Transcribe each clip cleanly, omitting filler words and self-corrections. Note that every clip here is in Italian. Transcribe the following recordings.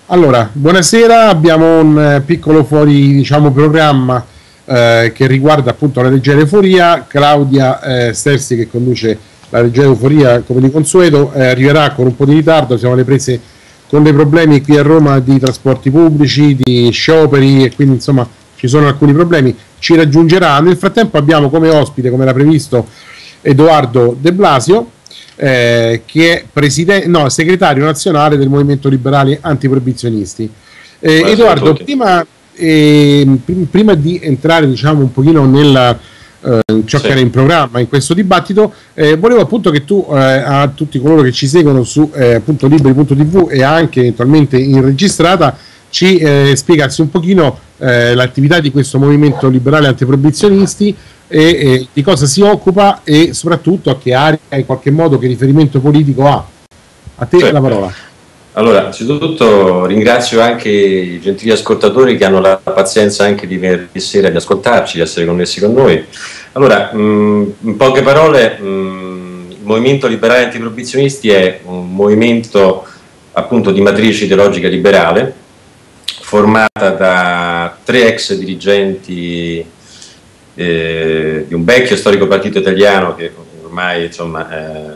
Allora, buonasera, abbiamo un piccolo fuori, diciamo, programma che riguarda appunto la Leggera Euforia. Claudia Sterzi, che conduce la Leggera Euforia come di consueto, arriverà con un po' di ritardo, siamo alle prese con dei problemi qui a Roma di trasporti pubblici, di scioperi e quindi insomma ci sono alcuni problemi, ci raggiungerà. Nel frattempo abbiamo come ospite, come era previsto, Edoardo De Blasio, che è segretario nazionale del Movimento Liberali Antiproibizionisti. Edoardo, prima di entrare, diciamo, un pochino nella ciò che era in programma in questo dibattito, volevo appunto che tu a tutti coloro che ci seguono su appunto liberi.tv e anche eventualmente in registrata ci spiegassi un pochino l'attività di questo Movimento Liberale Antiproibizionisti e di cosa si occupa e soprattutto a che area, in qualche modo, che riferimento politico ha. A te la parola. Allora, innanzitutto ringrazio anche i gentili ascoltatori che hanno la pazienza anche di venerdì sera di ascoltarci, di essere connessi con noi. Allora, in poche parole, il Movimento Liberale Antiproibizionisti è un movimento appunto di matrice ideologica liberale, formata da 3 ex dirigenti di un vecchio storico partito italiano che ormai, insomma,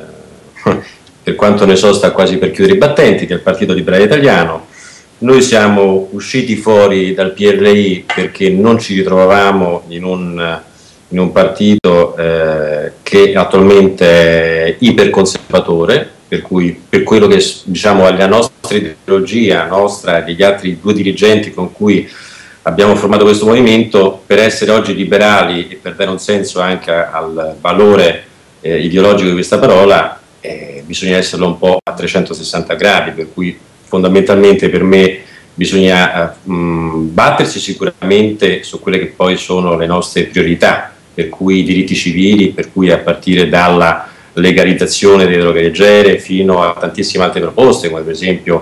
per quanto ne so, sta quasi per chiudere i battenti, che è il Partito Liberale Italiano. Noi siamo usciti fuori dal PLI perché non ci ritrovavamo in un partito che attualmente è iperconservatore, per cui per quello che, diciamo, è la nostra ideologia, nostra e degli altri 2 dirigenti con cui abbiamo formato questo movimento, per essere oggi liberali e per dare un senso anche al valore ideologico di questa parola, bisogna esserlo un po' a 360 gradi, per cui fondamentalmente per me bisogna battersi sicuramente su quelle che poi sono le nostre priorità, per cui i diritti civili, per cui a partire dalla legalizzazione delle droghe leggere fino a tantissime altre proposte, come per esempio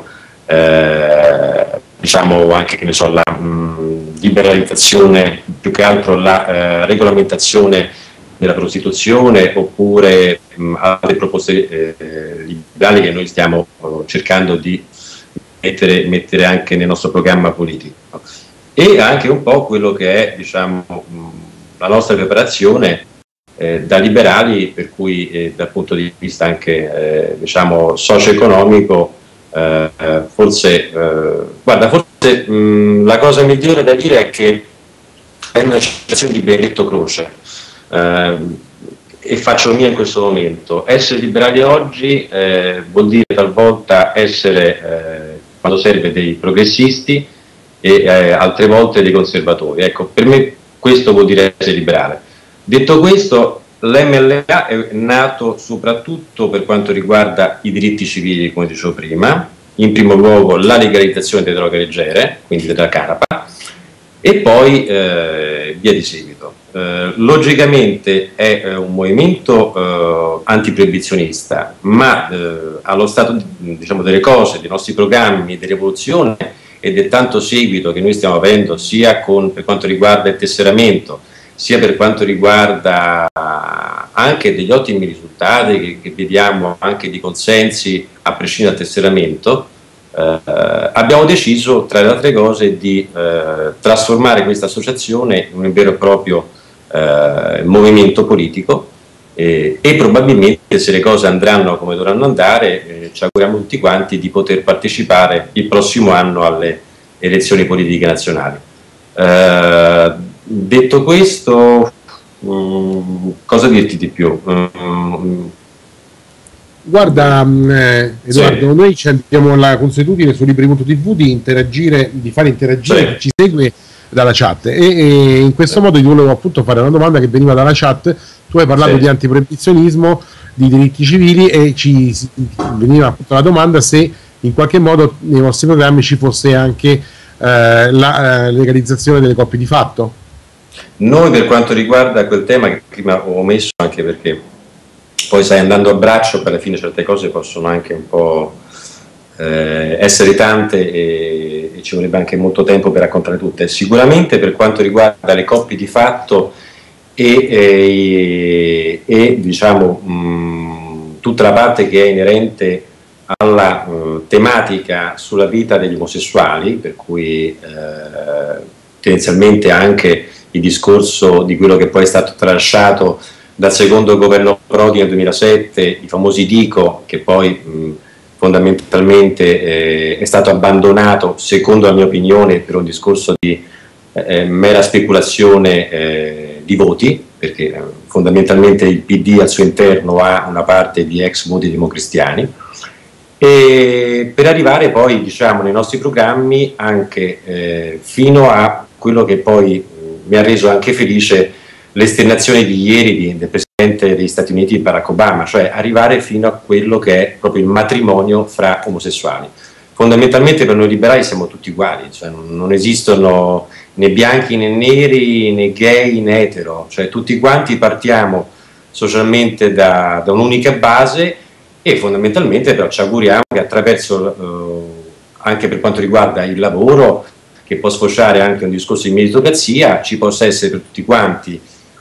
diciamo anche, che ne so, la liberalizzazione, più che altro la regolamentazione della prostituzione, oppure altre proposte liberali che noi stiamo cercando di mettere anche nel nostro programma politico, e anche un po' quello che è, diciamo, la nostra preparazione da liberali, per cui dal punto di vista anche diciamo socio-economico, forse la cosa migliore da dire è che è una citazione di Benedetto Croce, e faccio mia in questo momento: essere liberali oggi vuol dire talvolta essere, quando serve, dei progressisti e altre volte dei conservatori. Ecco, per me questo vuol dire essere liberale. Detto questo, l'MLA è nato soprattutto per quanto riguarda i diritti civili, come dicevo prima, in primo luogo la legalizzazione delle droghe leggere, quindi della canapa, e poi via di seguito. Logicamente è un movimento antiproibizionista, ma allo stato, diciamo, delle cose, dei nostri programmi, dell'evoluzione e del tanto seguito che noi stiamo avendo, sia per quanto riguarda il tesseramento, sia per quanto riguarda anche degli ottimi risultati che vediamo anche di consensi a prescindere dal tesseramento, abbiamo deciso, tra le altre cose, di trasformare questa associazione in un vero e proprio movimento politico, e probabilmente, se le cose andranno come dovranno andare, ci auguriamo tutti quanti di poter partecipare il prossimo anno alle elezioni politiche nazionali. Detto questo, cosa dirti di più? Guarda, Edoardo, noi abbiamo la consuetudine su libri.tv di interagire, di fare interagire chi ci segue dalla chat, e in questo modo io volevo appunto fare una domanda che veniva dalla chat. Tu hai parlato di antiproibizionismo, di diritti civili, e ci veniva appunto la domanda se in qualche modo nei vostri programmi ci fosse anche la legalizzazione delle coppie di fatto. Noi, per quanto riguarda quel tema che prima ho omesso, anche perché poi, sai, andando a braccio, per alla fine certe cose possono anche un po' essere tante, e ci vorrebbe anche molto tempo per raccontare tutte. Sicuramente per quanto riguarda le coppie di fatto e diciamo tutta la parte che è inerente alla tematica sulla vita degli omosessuali, per cui tendenzialmente anche il discorso di quello che poi è stato tralasciato dal secondo governo Prodi nel 2007, i famosi Dico, che poi fondamentalmente è stato abbandonato, secondo la mia opinione, per un discorso di mera speculazione di voti, perché fondamentalmente il PD al suo interno ha una parte di ex voti democristiani, e per arrivare poi, diciamo, nei nostri programmi anche fino a quello che poi mi ha reso anche felice l'esternazione di ieri del Presidente degli Stati Uniti Barack Obama, cioè arrivare fino a quello che è proprio il matrimonio fra omosessuali. Fondamentalmente per noi liberali siamo tutti uguali, cioè non esistono né bianchi né neri né gay né etero, cioè tutti quanti partiamo socialmente da un'unica base, e fondamentalmente però ci auguriamo che attraverso, anche per quanto riguarda il lavoro, che può sfociare anche un discorso di meritocrazia, ci possa essere per tutti quanti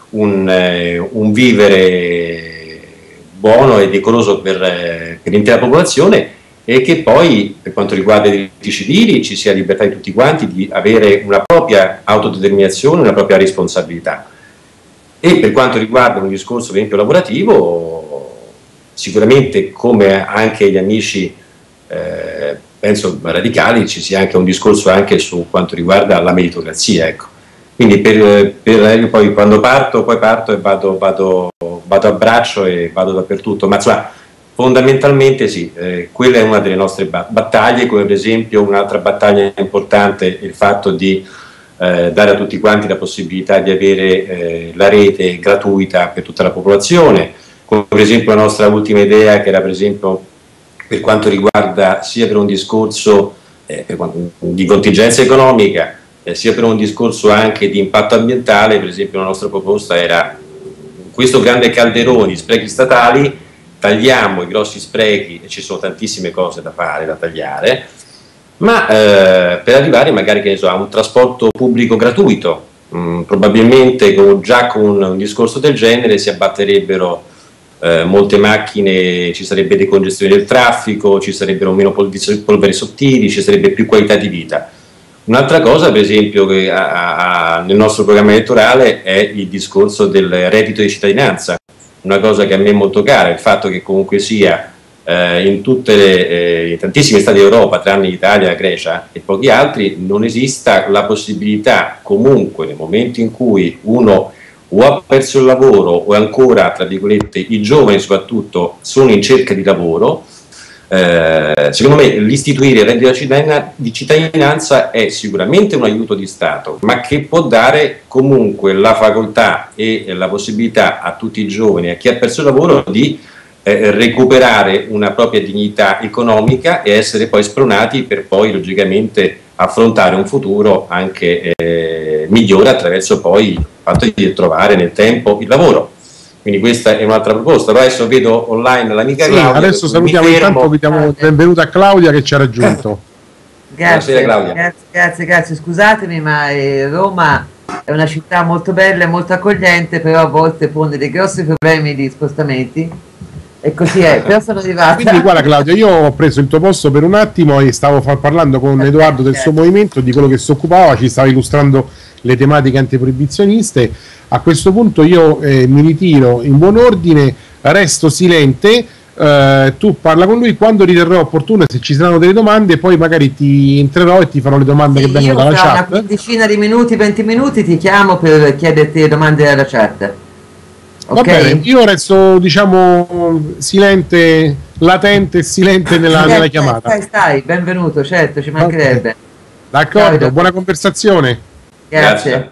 un vivere buono e decoroso per l'intera popolazione, e che poi per quanto riguarda i diritti civili ci sia libertà di tutti quanti di avere una propria autodeterminazione, una propria responsabilità. E per quanto riguarda un discorso per esempio lavorativo, sicuramente come anche gli amici penso radicali ci sia anche un discorso anche su quanto riguarda la meritocrazia, ecco. Quindi io poi quando parto e vado a braccio e vado dappertutto, ma insomma fondamentalmente sì, quella è una delle nostre battaglie, come per esempio un'altra battaglia importante è il fatto di dare a tutti quanti la possibilità di avere la rete gratuita per tutta la popolazione, come per esempio la nostra ultima idea, che era per esempio per quanto riguarda sia per un discorso di contingenza economica, sia per un discorso anche di impatto ambientale. Per esempio la nostra proposta era questo grande calderone di sprechi statali, tagliamo i grossi sprechi, e ci sono tantissime cose da fare, da tagliare, ma per arrivare magari, che ne so, a un trasporto pubblico gratuito, probabilmente già con un discorso del genere si abbatterebbero molte macchine, ci sarebbe decongestione del traffico, ci sarebbero meno polveri sottili, ci sarebbe più qualità di vita. Un'altra cosa, per esempio, che nel nostro programma elettorale è il discorso del reddito di cittadinanza, una cosa che a me è molto cara, il fatto che comunque sia in tantissimi stati d'Europa, tranne l'Italia, la Grecia e pochi altri, non esista la possibilità comunque nel momento in cui uno o ha perso il lavoro o ancora, tra virgolette, i giovani soprattutto sono in cerca di lavoro. Secondo me l'istituire il reddito di cittadinanza è sicuramente un aiuto di Stato, ma che può dare comunque la facoltà e la possibilità a tutti i giovani, a chi ha perso il lavoro, di recuperare una propria dignità economica e essere poi spronati per poi logicamente affrontare un futuro anche migliore attraverso poi il fatto di trovare nel tempo il lavoro. Quindi questa è un'altra proposta. Però adesso vedo online l'amica Claudia. Adesso salutiamo, intanto vi diamo il benvenuto a Claudia che ci ha raggiunto. Grazie, Claudia. Grazie, scusatemi, ma Roma è una città molto bella e molto accogliente, però a volte pone dei grossi problemi di spostamenti, e così è. Però sono arrivata. Quindi guarda Claudia, io ho preso il tuo posto per un attimo e stavo parlando con Edoardo del suo movimento, di quello che si occupava, ci stava illustrando le tematiche antiproibizioniste. A questo punto io mi ritiro in buon ordine, resto silente, tu parla con lui, quando riterrò opportuno, se ci saranno delle domande poi magari ti entrerò e ti farò le domande che vengono dalla chat. Una quindicina di minuti, 20 minuti ti chiamo per chiederti le domande dalla chat. Va bene, io resto, diciamo, silente, latente e silente nella chiamata. Stai, benvenuto, certo, ci mancherebbe. D'accordo, ciao, buona conversazione. Grazie.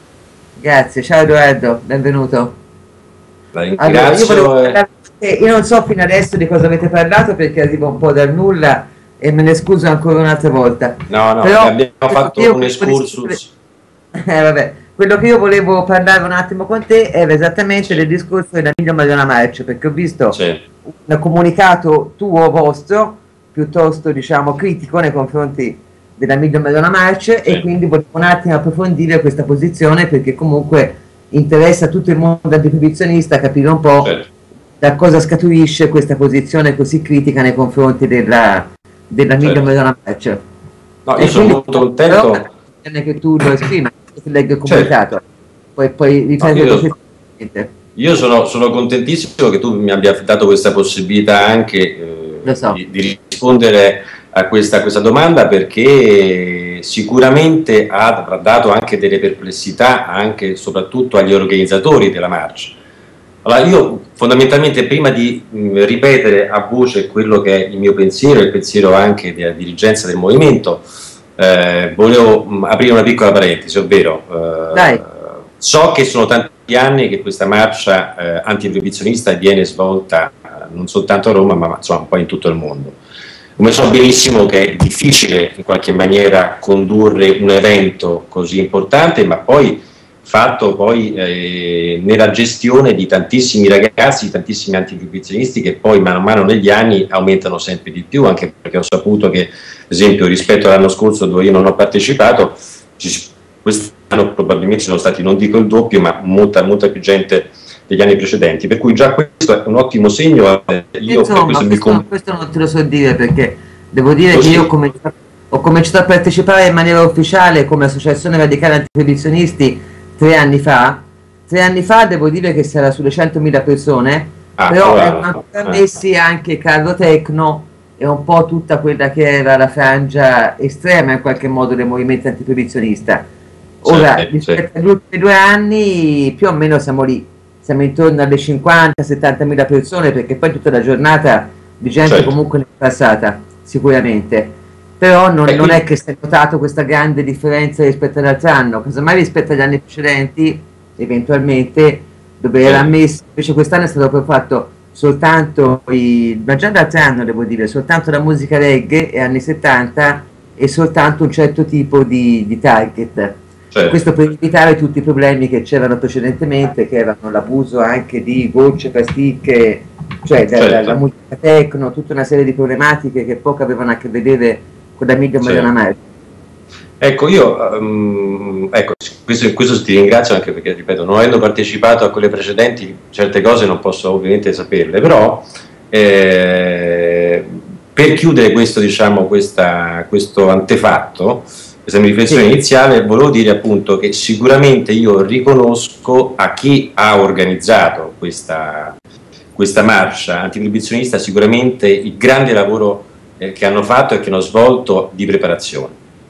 Ciao Edoardo, benvenuto. Allora, io non so fino adesso di cosa avete parlato, perché arrivo un po' dal nulla e me ne scuso ancora un'altra volta. No, però abbiamo fatto un excursus. Vabbè. Quello che io volevo parlare un attimo con te era esattamente del discorso della Miglia Madonna Marcia, perché ho visto un comunicato tuo, vostro, piuttosto diciamo critico nei confronti della Miglia Madonna Marcia, e quindi volevo un attimo approfondire questa posizione, perché comunque interessa tutto il mondo antiproibizionista capire un po' da cosa scaturisce questa posizione così critica nei confronti della Million Madonna March. No, io sono molto contento che tu lo esprima, che leggo il comunicato, poi ripeto. Io sono contentissimo che tu mi abbia dato questa possibilità anche di rispondere a questa domanda, perché sicuramente ha dato anche delle perplessità anche soprattutto agli organizzatori della marcia. Allora, io fondamentalmente, prima di ripetere a voce quello che è il mio pensiero e il pensiero anche della dirigenza del movimento, volevo aprire una piccola parentesi, ovvero so che sono tanti anni che questa marcia antiproibizionista viene svolta non soltanto a Roma, ma insomma un po' in tutto il mondo. Come so benissimo che è difficile in qualche maniera condurre un evento così importante, ma poi fatto nella gestione di tantissimi ragazzi, tantissimi antiproibizionisti, che poi man mano negli anni aumentano sempre di più, anche perché ho saputo che, ad esempio, rispetto all'anno scorso, dove io non ho partecipato, quest'anno probabilmente sono stati, non dico il doppio, ma molta più gente degli anni precedenti, per cui già questo è un ottimo segno. Insomma, questo non te lo so dire, perché devo dire che io ho cominciato a partecipare in maniera ufficiale come associazione radicale antiproibizionisti 3 anni fa. 3 anni fa devo dire che si era sulle 100.000 persone, però erano messi anche Carlo Tecno e un po' tutta quella che era la frangia estrema in qualche modo del movimento antiproibizionista. Ora, rispetto agli ultimi 2 anni, più o meno siamo lì, siamo intorno alle 50-70.000 persone, perché poi tutta la giornata di gente comunque ne è passata, sicuramente. Però non è che si è notato questa grande differenza rispetto all'altro anno, casomai rispetto agli anni precedenti, eventualmente, dove era ammesso, invece quest'anno è stato poi fatto soltanto, ma già dall'altro anno devo dire, soltanto la musica reggae e anni 70 e soltanto un certo tipo di target. Questo per evitare tutti i problemi che c'erano precedentemente, che erano l'abuso anche di gocce, pasticche, cioè la musica techno, tutta una serie di problematiche che poco avevano a che vedere con la Million Madonna March. Ecco, io questo ti ringrazio, anche perché, ripeto, non avendo partecipato a quelle precedenti, certe cose non posso ovviamente saperle, però per chiudere questo, diciamo, questo antefatto, questa mia riflessione iniziale, volevo dire appunto che sicuramente io riconosco a chi ha organizzato questa marcia antiproibizionista sicuramente il grande lavoro che hanno fatto e che hanno svolto di preparazione.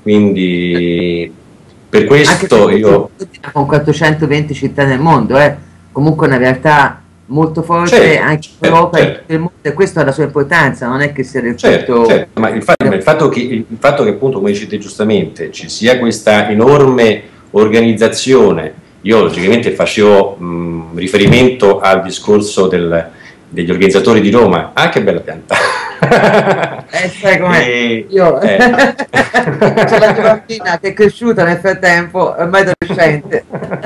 Quindi per questo io... Con 420 città nel mondo, comunque una realtà molto forte anche in Europa e nel mondo, e questo ha la sua importanza, non è che sia del tutto... Ma il fatto che appunto, come dicete giustamente, ci sia questa enorme organizzazione, io logicamente facevo riferimento al discorso degli organizzatori di Roma, che bella pianta! Sai com'è? Io c'è la tua bambina che è cresciuta nel frattempo, ormai adolescente.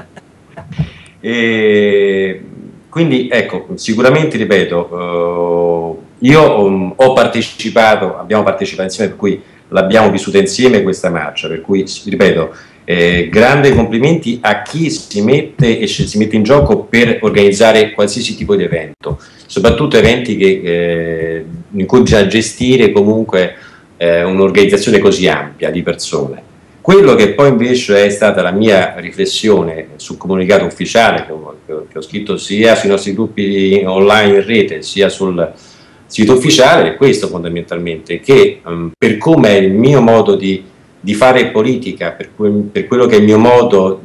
Quindi ecco, sicuramente, ripeto, io ho partecipato, abbiamo partecipato insieme, per cui l'abbiamo vissuta insieme questa marcia, per cui, ripeto, grandi complimenti a chi si mette in gioco per organizzare qualsiasi tipo di evento, soprattutto eventi in cui bisogna gestire comunque un'organizzazione così ampia di persone. Quello che poi invece è stata la mia riflessione sul comunicato ufficiale che ho scritto sia sui nostri gruppi online in rete sia sul sito ufficiale è questo fondamentalmente, che per come è il mio modo di fare politica, per quello che è il mio modo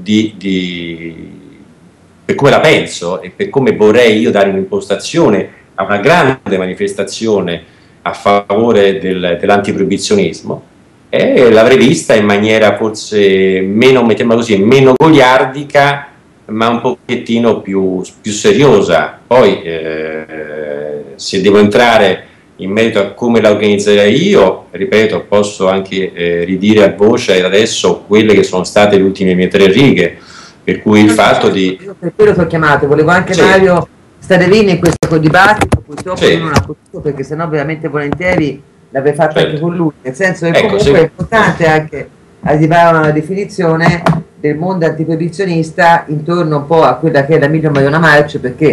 per come la penso e per come vorrei io dare un'impostazione a una grande manifestazione a favore dell'antiproibizionismo, l'avrei vista in maniera forse meno, mettiamola così, meno goliardica, ma un pochettino più seriosa. Poi se devo entrare in merito a come la organizzerei io, ripeto, posso anche ridire a voce adesso quelle che sono state le ultime mie 3 righe, per cui il fatto di... Io per quello ti ho chiamato, volevo anche Mario Stadevini in questo dibattito, purtroppo non ha potuto, perché sennò veramente volentieri l'avrei fatto anche con lui, nel senso che comunque è importante anche arrivare a una definizione del mondo antiproibizionista intorno un po' a quella che è la Million Madonna March, perché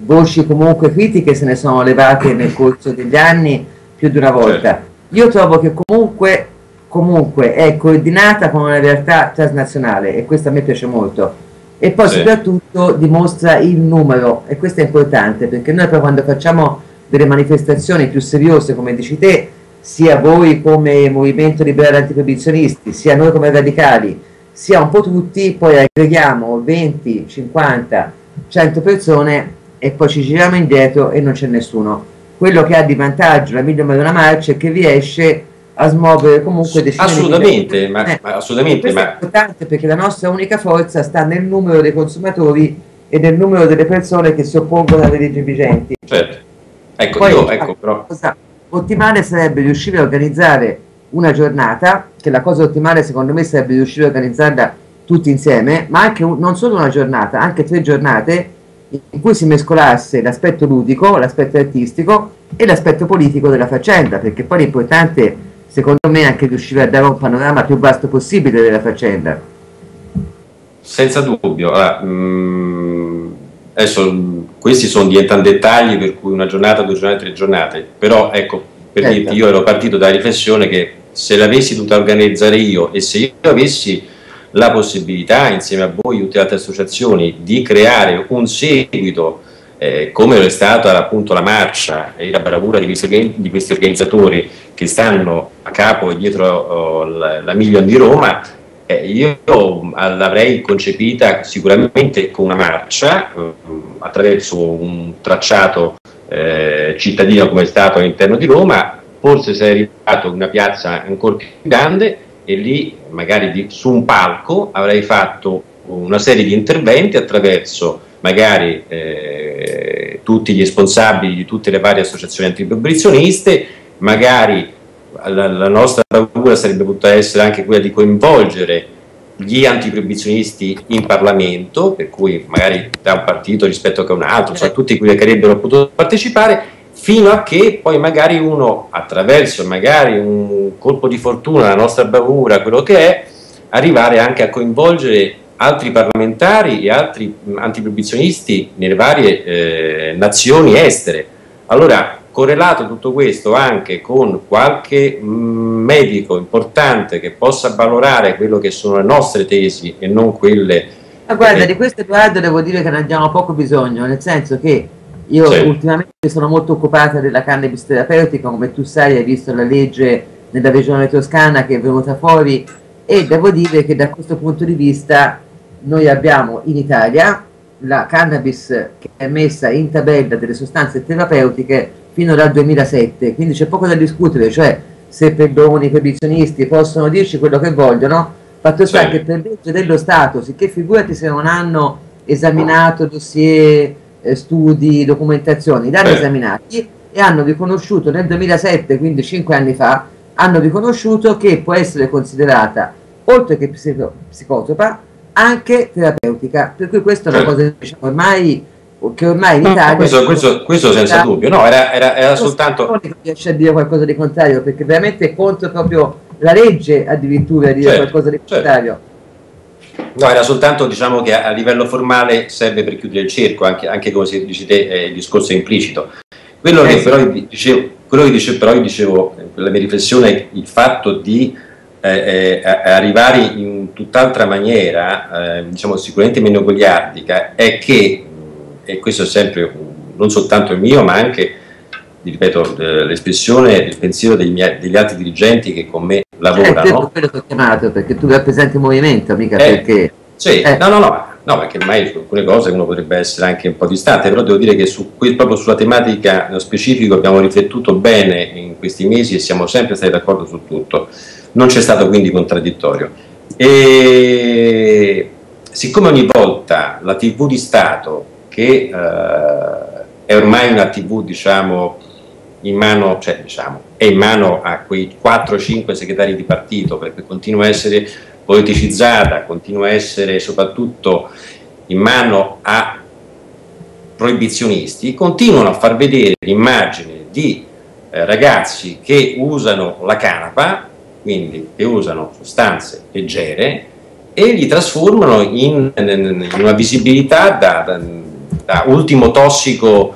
voci comunque critiche se ne sono levate nel corso degli anni più di una volta. Io trovo che comunque è coordinata con una realtà transnazionale, e questo a me piace molto, e poi soprattutto dimostra il numero, e questo è importante, perché noi poi quando facciamo delle manifestazioni più seriose, come dici te, sia voi come Movimento Liberale Antiproibizionisti, sia noi come radicali, sia un po' tutti, poi aggreghiamo 20, 50, 100 persone e poi ci giriamo indietro e non c'è nessuno. Quello che ha di vantaggio la Miglia Madonna Marcia è che riesce a smuovere comunque decine assolutamente, di assolutamente, questo è importante, perché la nostra unica forza sta nel numero dei consumatori e nel numero delle persone che si oppongono alle leggi vigenti. Certo. Ecco, Poi, però cosa ottimale sarebbe riuscire a organizzare una giornata, che la cosa ottimale secondo me sarebbe riuscire a organizzarla tutti insieme, ma anche non solo una giornata, anche 3 giornate in cui si mescolasse l'aspetto ludico, l'aspetto artistico e l'aspetto politico della faccenda, perché poi l'importante secondo me è anche riuscire a dare un panorama più vasto possibile della faccenda. Senza dubbio. Adesso questi diventano dettagli, per cui una giornata, 2 giornate, 3 giornate, però ecco, per dirti, io ero partito dalla riflessione che se l'avessi dovuta organizzare io, e se io avessi la possibilità, insieme a voi e tutte le altre associazioni, di creare un seguito, come lo è stata appunto la marcia e la bravura di questi organizzatori che stanno a capo e dietro la Million di Roma, io l'avrei concepita sicuramente con una marcia attraverso un tracciato cittadino come è stato all'interno di Roma. Forse sarei arrivato in una piazza ancora più grande e lì magari su un palco avrei fatto una serie di interventi attraverso magari tutti gli responsabili di tutte le varie associazioni antiproibizioniste. Magari la nostra bravura sarebbe potuta essere anche quella di coinvolgere gli antiproibizionisti in Parlamento, per cui magari da un partito rispetto a un altro, cioè tutti quelli che avrebbero potuto partecipare, fino a che poi magari uno, attraverso magari un colpo di fortuna, la nostra bravura, quello che è, arrivare anche a coinvolgere altri parlamentari e altri antiproibizionisti nelle varie nazioni estere. Allora, correlato tutto questo anche con qualche medico importante che possa valorare quello che sono le nostre tesi e non quelle... Ma guarda, di questo Edoardo devo dire che ne abbiamo poco bisogno, nel senso che io ultimamente sono molto occupata della cannabis terapeutica, come tu sai, hai visto la legge nella regione toscana che è venuta fuori, e devo dire che da questo punto di vista noi abbiamo in Italia la cannabis che è messa in tabella delle sostanze terapeutiche fino dal 2007, quindi c'è poco da discutere, cioè se pedoni, proibizionisti possono dirci quello che vogliono, fatto sta che per legge dello Stato, sicché figurati se non hanno esaminato dossier, studi, documentazioni, li hanno esaminati e hanno riconosciuto nel 2007, quindi 5 anni fa, hanno riconosciuto che può essere considerata, oltre che psicotropa, anche terapeutica, per cui questa è una cosa, diciamo, ormai in Italia... Questo senza dubbio, no, era soltanto... Non riesce a dire qualcosa di contrario, perché veramente è contro proprio la legge addirittura a dire qualcosa di contrario. No, era soltanto, diciamo, che a livello formale serve per chiudere il cerco, anche come si dice te, il discorso è implicito. Quello che però io dicevo, la mia riflessione è il fatto di arrivare in tutt'altra maniera, diciamo sicuramente meno goliardica, è che, e questo è sempre non soltanto il mio, ma anche, ripeto, l'espressione, il pensiero degli altri dirigenti che con me lavorano. Quello che ho chiamato, perché tu rappresenti il movimento, mica perché... Sì, no, perché ormai su alcune cose uno potrebbe essere anche un po' distante, però devo dire che proprio sulla tematica nello specifico abbiamo riflettuto bene in questi mesi e siamo sempre stati d'accordo su tutto. Non c'è stato quindi contraddittorio. E siccome ogni volta la TV di Stato, che è ormai una TV, diciamo, in mano, è in mano a quei 4-5 segretari di partito, perché continua a essere politicizzata, continua a essere soprattutto in mano a proibizionisti, continuano a far vedere l'immagine di ragazzi che usano la canapa, quindi che usano sostanze leggere, e li trasformano in una visibilità da ultimo tossico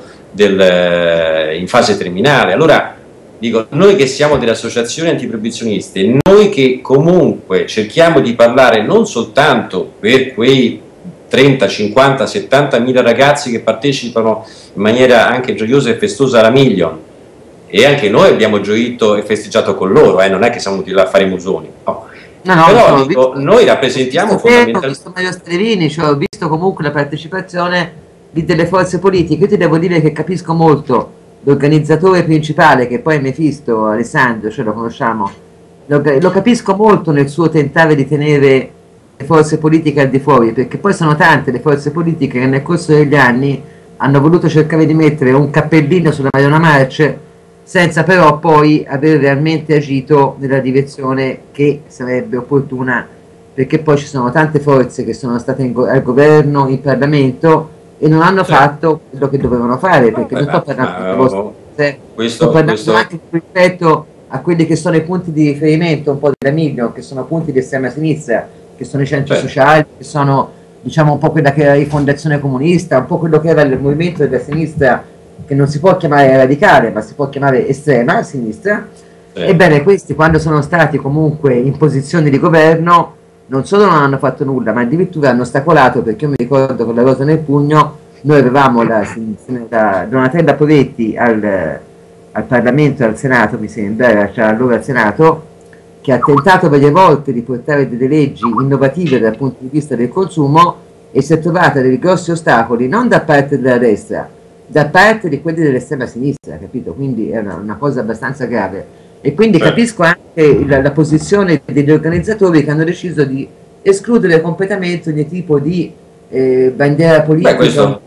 in fase terminale. Allora dico, noi che siamo delle associazioni antiproibizioniste, noi che comunque cerchiamo di parlare non soltanto per quei 30, 50, 70 mila ragazzi che partecipano in maniera anche gioiosa e festosa alla Million, e anche noi abbiamo gioito e festeggiato con loro, non è che siamo venuti là a fare i musoni, no. Però dico, noi rappresentiamo fondamentalmente... Ho visto Mario Strevini, cioè ho visto comunque la partecipazione delle forze politiche. Io ti devo dire che capisco molto l'organizzatore principale, che poi è Mefisto, Alessandro, cioè lo conosciamo, lo capisco molto nel suo tentare di tenere le forze politiche al di fuori, perché poi sono tante le forze politiche che nel corso degli anni hanno voluto cercare di mettere un cappellino sulla Mariona Marce senza però poi aver realmente agito nella direzione che sarebbe opportuna, perché poi ci sono tante forze che sono state al governo, in Parlamento, e non hanno fatto quello che dovevano fare, perché non sto parlando sto parlando anche rispetto a quelli che sono i punti di riferimento un po' della Million, che sono punti di estrema sinistra, che sono i centri sociali, che sono, diciamo, un po' quella che era la rifondazione comunista, un po' quello che era il movimento della sinistra, che non si può chiamare radicale, ma si può chiamare estrema sinistra. Ebbene, questi, quando sono stati comunque in posizioni di governo, non solo non hanno fatto nulla, ma addirittura hanno ostacolato, perché io mi ricordo con la rosa nel pugno, noi avevamo Donatella Poretti al Parlamento e al Senato, mi sembra, cioè allora al Senato, che ha tentato varie volte di portare delle leggi innovative dal punto di vista del consumo, e si è trovata dei grossi ostacoli non da parte della destra, da parte di quelli dell'estrema sinistra, capito? Quindi è una cosa abbastanza grave. E quindi capisco anche la posizione degli organizzatori che hanno deciso di escludere completamente ogni tipo di bandiera politica.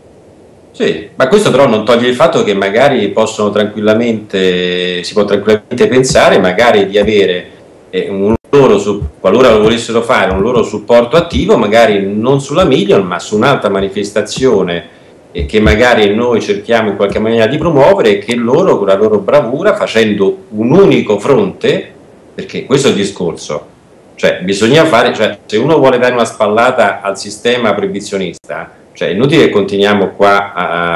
Ma questo però non toglie il fatto che magari si può tranquillamente pensare magari di avere qualora lo volessero fare, un loro supporto attivo, magari non sulla Million, ma su un'altra manifestazione che magari noi cerchiamo in qualche maniera di promuovere, e che loro, con la loro bravura, facendo un unico fronte, perché questo è il discorso, cioè bisogna fare, cioè se uno vuole dare una spallata al sistema proibizionista, cioè è inutile che continuiamo qua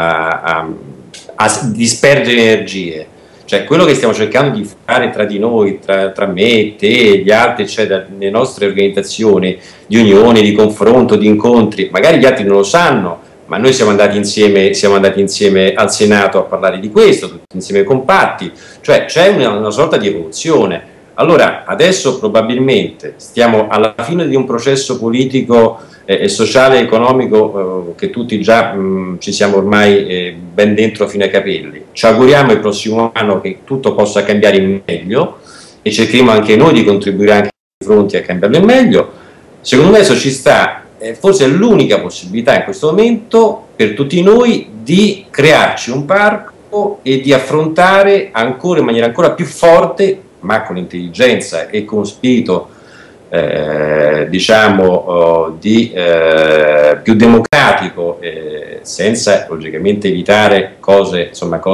a disperdere energie. Cioè quello che stiamo cercando di fare tra di noi, tra me, te, gli altri, cioè le nostre organizzazioni di unione, di confronto, di incontri, magari gli altri non lo sanno, ma noi siamo andati insieme al Senato a parlare di questo, tutti insieme compatti, cioè c'è una sorta di evoluzione. Allora adesso probabilmente stiamo alla fine di un processo politico e sociale e economico che tutti già ci siamo ormai ben dentro fino ai capelli. Ci auguriamo il prossimo anno che tutto possa cambiare in meglio, e cercheremo anche noi di contribuire anche ai fronti a cambiarlo in meglio. Secondo me adesso ci sta, forse è l'unica possibilità in questo momento per tutti noi di crearci un parco e di affrontare ancora in maniera ancora più forte, ma con intelligenza e con spirito diciamo più democratico, senza logicamente evitare cose,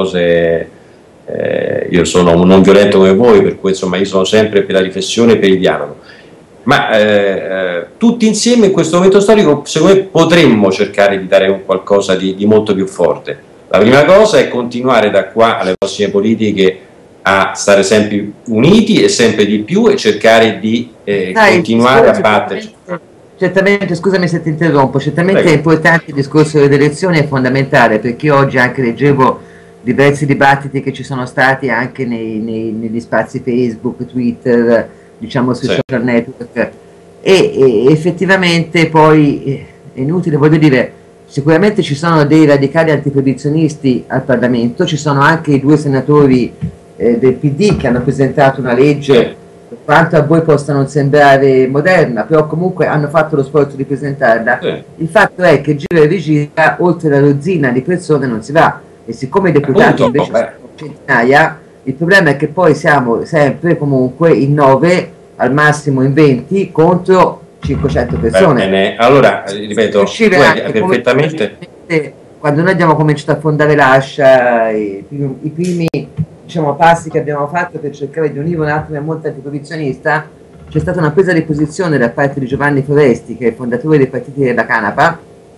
io sono un non violento come voi, per cui insomma io sono sempre per la riflessione e per il dialogo, ma tutti insieme in questo momento storico secondo me potremmo cercare di dare un qualcosa di molto più forte. La prima cosa è continuare da qua alle prossime politiche a stare sempre uniti e sempre di più, e cercare di continuare a batterci. Certamente, scusami se ti interrompo, certamente è importante il discorso delle elezioni, è fondamentale, perché io oggi anche leggevo diversi dibattiti che ci sono stati anche negli spazi Facebook, Twitter, diciamo sui social network, e effettivamente poi è inutile, voglio dire, sicuramente ci sono dei radicali antiproibizionisti al Parlamento, ci sono anche i 2 senatori del PD che hanno presentato una legge, per quanto a voi possa non sembrare moderna, però comunque hanno fatto lo sforzo di presentarla. Il fatto è che gira e rigira, oltre la dozzina di persone non si va, e siccome i deputati invece sono centinaia, il problema è che poi siamo sempre comunque in 9, al massimo in 20, contro 500 persone. Bene. Allora, ripeto, perfettamente. Quando noi abbiamo cominciato a fondare l'Ascia, i primi diciamo passi che abbiamo fatto per cercare di unire un attimo il mondo antiproibizionista, c'è stata una presa di posizione da parte di Giovanni Foresti, che è il fondatore dei partiti della Canapa,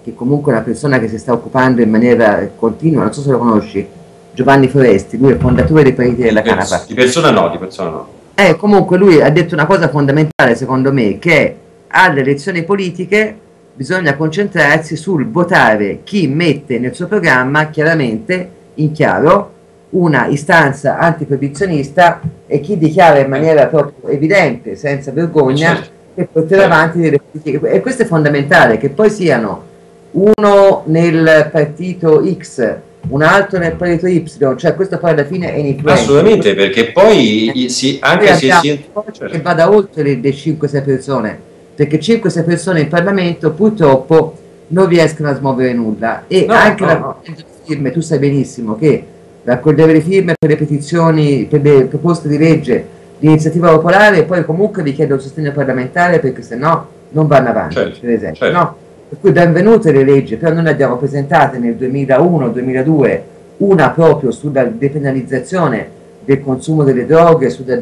che comunque è una persona che si sta occupando in maniera continua, non so se lo conosci, Giovanni Foresti, lui è fondatore dei partiti della Canapa. Di persona no. Comunque lui ha detto una cosa fondamentale secondo me, che alle elezioni politiche bisogna concentrarsi sul votare chi mette nel suo programma chiaramente, in chiaro, una istanza antiproibizionista e chi dichiara in maniera proprio evidente, senza vergogna, che porterà avanti delle politiche. E questo è fondamentale, che poi siano uno nel partito X, un altro nel partito Y, cioè questo poi alla fine è ininfluente. Assolutamente, perché poi anche se che vada oltre le 5-6 persone, perché 5-6 persone in Parlamento purtroppo non riescono a smuovere nulla, e anche la firme, tu sai benissimo che raccogliere le firme per le petizioni, per le proposte di legge di iniziativa popolare, poi comunque richiede un sostegno parlamentare, perché se no non vanno avanti, per esempio, no? Per cui benvenute le leggi, però noi ne abbiamo presentate nel 2001-2002, una proprio sulla depenalizzazione del consumo delle droghe, sulla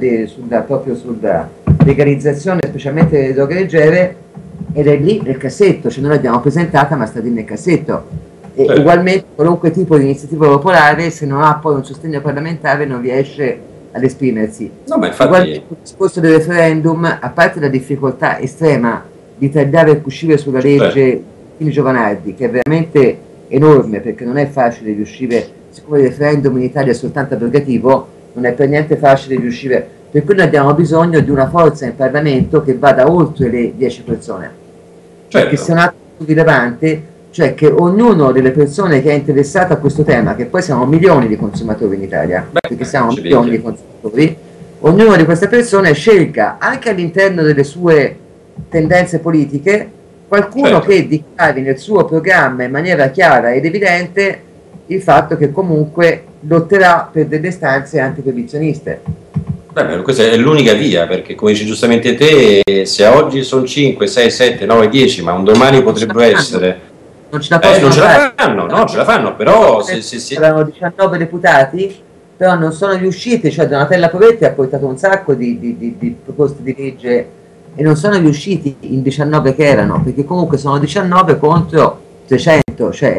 legalizzazione specialmente delle droghe leggere, ed è lì nel cassetto, cioè noi l'abbiamo presentata ma sta lì nel cassetto. E ugualmente qualunque tipo di iniziativa popolare, se non ha poi un sostegno parlamentare, non riesce ad esprimersi. No, ma infatti il discorso del referendum, a parte la difficoltà estrema di tagliare e cucire sulla legge Fini Giovanardi, che è veramente enorme, perché non è facile riuscire, siccome il referendum in Italia è soltanto abrogativo, non è per niente facile riuscire, per cui noi abbiamo bisogno di una forza in Parlamento che vada oltre le 10 persone, perché se un atto rilevante, cioè che ognuno delle persone che è interessato a questo tema, che poi siamo milioni di consumatori in Italia, perché siamo milioni di consumatori, ognuno di queste persone scelga anche all'interno delle sue tendenze politiche qualcuno che dichiari nel suo programma in maniera chiara ed evidente il fatto che comunque lotterà per delle istanze antiproibizioniste. Questa è l'unica via, perché come dici giustamente te, se oggi sono 5, 6, 7, 9, 10, ma un domani potrebbero essere... Non ce la fanno, però erano 19 deputati, però non sono riusciti, cioè Donatella Povetti ha portato un sacco di proposte di legge e non sono riusciti in 19 che erano, perché comunque sono 19 contro 300, cioè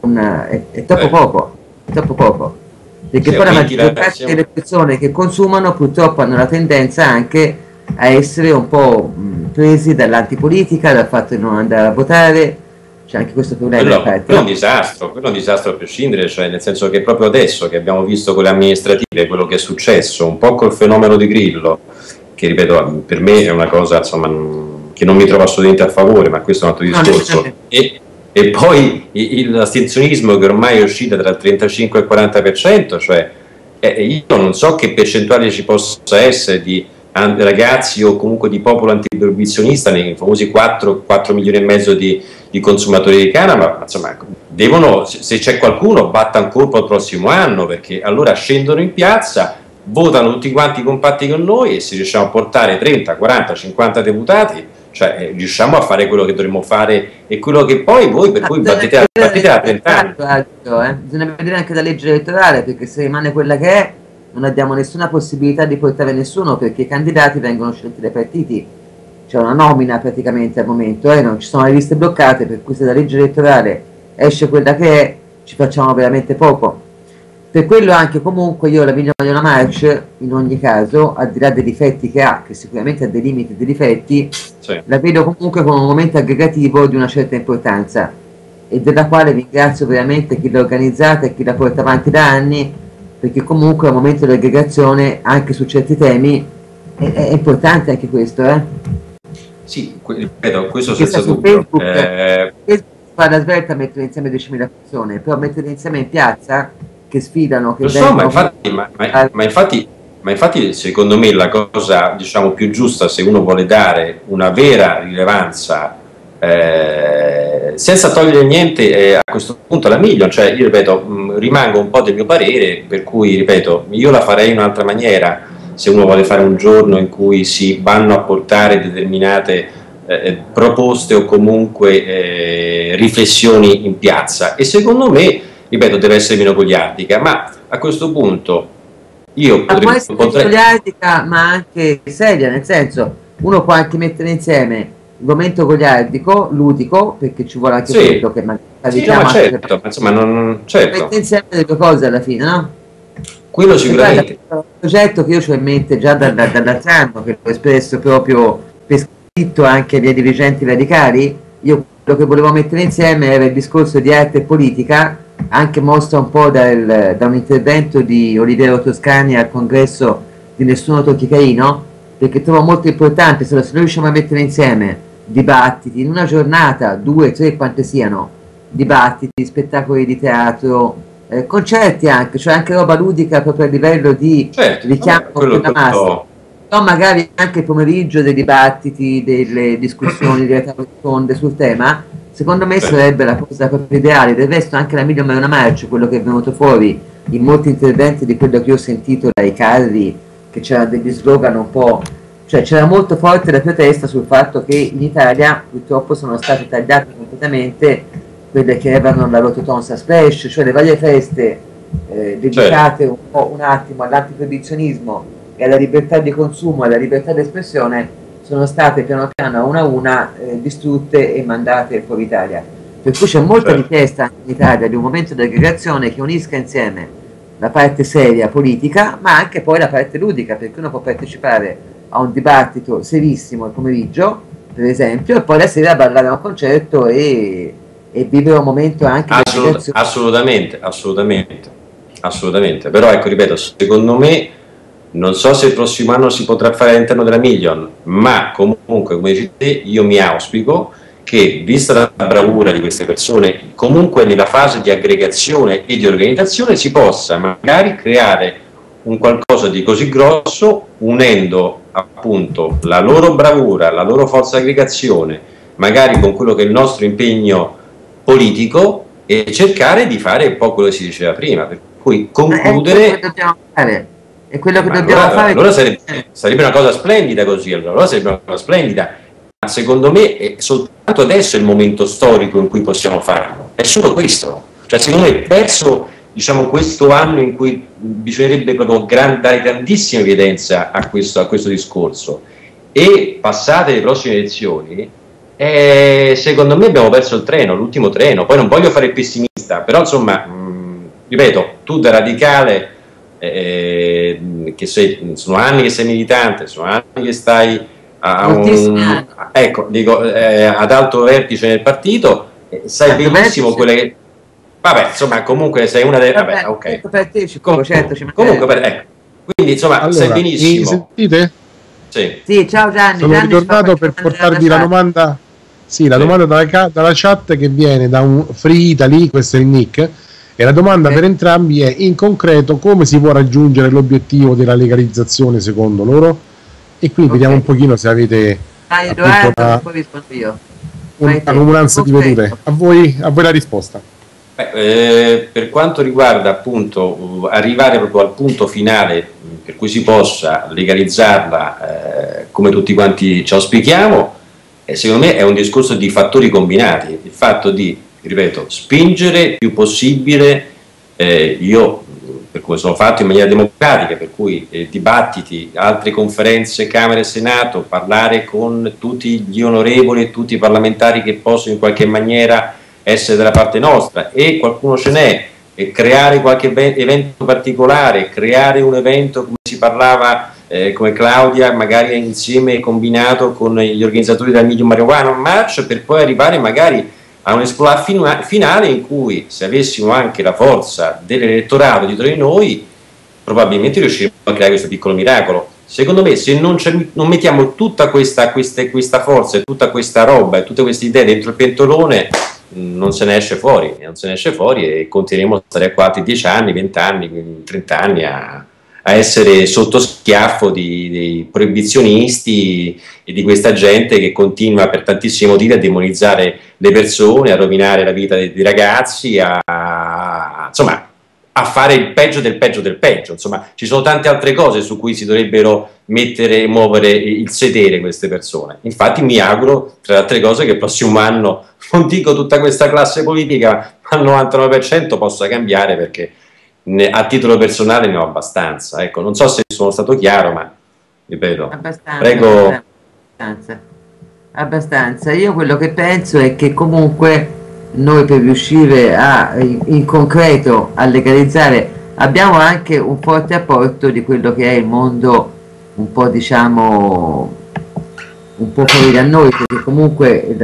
è troppo poco, è troppo poco, perché poi la maggior parte delle persone che consumano purtroppo hanno la tendenza anche a essere un po' presi dall'antipolitica, dal fatto di non andare a votare. C'è anche questo problema. Quello è un disastro a prescindere, cioè nel senso che proprio adesso che abbiamo visto con le amministrative quello che è successo, un po' col fenomeno di Grillo, che ripeto per me è una cosa insomma che non mi trovo assolutamente a favore, ma questo è un altro discorso, e poi l'astensionismo che ormai è uscita tra il 35 e il 40%, cioè io non so che percentuale ci possa essere di ragazzi o comunque di popolo antiproibizionista nei famosi 4 milioni e mezzo di consumatori di canapa, ma insomma devono, se c'è qualcuno, batta un colpo al prossimo anno, perché allora scendono in piazza, votano tutti quanti compatti con noi, e se riusciamo a portare 30, 40, 50 deputati, cioè riusciamo a fare quello che dovremmo fare e quello che poi voi battete a 30 anni. Bisogna vedere anche la legge elettorale, perché se rimane quella che è non abbiamo nessuna possibilità di portare nessuno, perché i candidati vengono scelti dai partiti, c'è una nomina praticamente al momento, non ci sono le liste bloccate, per cui se la legge elettorale esce quella che è, ci facciamo veramente poco. Per quello anche comunque io la Vignola March, in ogni caso, al di là dei difetti che ha, che sicuramente ha dei limiti e dei difetti, la vedo comunque come un momento aggregativo di una certa importanza, e della quale ringrazio veramente chi l'ha organizzata e chi la porta avanti da anni, perché comunque è un momento di aggregazione anche su certi temi, è importante anche questo, Sì, ripeto, questo senza dubbio. Facebook fa la svelta a mettere insieme 10.000 persone, però mettere insieme in piazza, che sfidano, che lo so, ma infatti secondo me la cosa diciamo più giusta, se uno vuole dare una vera rilevanza senza togliere niente a questo punto alla Million, cioè io ripeto, rimango un po' del mio parere, per cui ripeto, io la farei in un'altra maniera, se uno vuole fare un giorno in cui si vanno a portare determinate proposte o comunque riflessioni in piazza, e secondo me, ripeto, deve essere meno goliardica, ma a questo punto io potrei... goliardica ma anche seria, nel senso, uno può anche mettere insieme momento goliardico, ludico, perché ci vuole anche quello che sì, no, certo, ma insomma certo. Mette insieme le due cose alla fine, no? Quello sicuramente. Un progetto che io ho in mente già dall'altro anno, che l'ho espresso proprio per scritto anche ai miei dirigenti radicali. Io quello che volevo mettere insieme era il discorso di arte e politica, anche mosso un po' da un intervento di Oliviero Toscani al congresso di Nessuno Tocchi Caino, perché trovo molto importante, se noi riusciamo a mettere insieme dibattiti in una giornata, 2, 3, quante siano, dibattiti, spettacoli di teatro, concerti anche, cioè anche roba ludica proprio a livello di richiamo della massa, no, magari anche il pomeriggio dei dibattiti, delle discussioni, delle tavole rotonde sul tema, secondo me sarebbe la cosa proprio ideale. Del resto anche la Milion Marona March, quello che è venuto fuori in molti interventi di quello che ho sentito dai carri, che c'erano degli slogan un po', cioè c'era molto forte la protesta sul fatto che in Italia purtroppo sono state tagliate completamente quelle che erano la Rototonsa Splash, cioè le varie feste dedicate un attimo all'antiproibizionismo e alla libertà di consumo, alla libertà di espressione, sono state piano piano una a una distrutte e mandate fuori Italia. Per cui c'è molta richiesta in Italia di un momento di aggregazione che unisca insieme la parte seria politica, ma anche poi la parte ludica, perché uno può partecipare a un dibattito serissimo il pomeriggio, per esempio, e poi la sera ballare a un concerto e vivere un momento anche di assolutamente, però ecco, ripeto, secondo me non so se il prossimo anno si potrà fare all'interno della Milion, ma comunque, come dici te, io mi auspico che, vista la bravura di queste persone, comunque nella fase di aggregazione e di organizzazione si possa magari creare un qualcosa di così grosso, unendo appunto la loro bravura, la loro forza di aggregazione, magari con quello che è il nostro impegno politico, e cercare di fare un po' quello che si diceva prima, per cui concludere. È quello che dobbiamo fare. Allora sarebbe una cosa splendida così, allora sarebbe una cosa splendida, ma secondo me è soltanto adesso il momento storico in cui possiamo farlo, è solo questo, cioè secondo me perso, diciamo, questo anno in cui bisognerebbe proprio dare grandissima evidenza a questo discorso, e passate le prossime elezioni, secondo me abbiamo perso il treno, l'ultimo treno. Poi non voglio fare il pessimista, però insomma, ripeto, tu da radicale, che sono anni che sei militante, sono anni che stai ecco, dico, ad alto vertice nel partito, sai benissimo quelle che, vabbè, insomma, comunque sei una delle, vabbè, ok, comunque, ecco, quindi insomma, allora, sai benissimo. Sentite? Sì, ciao Gianni. Sono ritornato per portarvi la domanda. Sì, la domanda dalla chat, che viene da un Free Italy, questo è il nick, e la domanda per entrambi è: in concreto come si può raggiungere l'obiettivo della legalizzazione secondo loro? E quindi vediamo un pochino se avete poi rispondo io. Una comunanza di vedute. A voi la risposta. Per quanto riguarda appunto arrivare proprio al punto finale per cui si possa legalizzarla, come tutti quanti ci auspichiamo, secondo me è un discorso di fattori combinati, il fatto di, ripeto, spingere più possibile, io per come sono fatto in maniera democratica, per cui dibattiti, altre conferenze, Camera e Senato, parlare con tutti gli onorevoli e tutti i parlamentari che possono in qualche maniera essere dalla parte nostra, e qualcuno ce n'è, e creare qualche evento particolare, creare un evento come si parlava, come Claudia, magari insieme combinato con gli organizzatori della Milion Marona March, per poi arrivare magari a un'esplorazione finale in cui, se avessimo anche la forza dell'elettorato dietro di noi, probabilmente riusciremo a creare questo piccolo miracolo. Secondo me, se non mettiamo tutta questa forza e tutta questa roba e tutte queste idee dentro il pentolone, non se ne esce fuori, e continueremo a stare qua altri 10 anni, 20 anni, 30 anni a essere sotto schiaffo dei proibizionisti e di questa gente che continua per tantissimi motivi a demonizzare le persone, a rovinare la vita dei ragazzi, insomma, a fare il peggio del peggio del peggio. Insomma, ci sono tante altre cose su cui si dovrebbero muovere il sedere queste persone. Infatti mi auguro, tra le altre cose, che il prossimo anno, non dico tutta questa classe politica, ma al 99% possa cambiare, perché a titolo personale ne ho abbastanza. Ecco, non so se sono stato chiaro, ma ripeto, prego. abbastanza. Io quello che penso è che comunque noi per riuscire in concreto a legalizzare abbiamo anche un forte apporto di quello che è il mondo un po', diciamo, un po' fuori da noi, perché comunque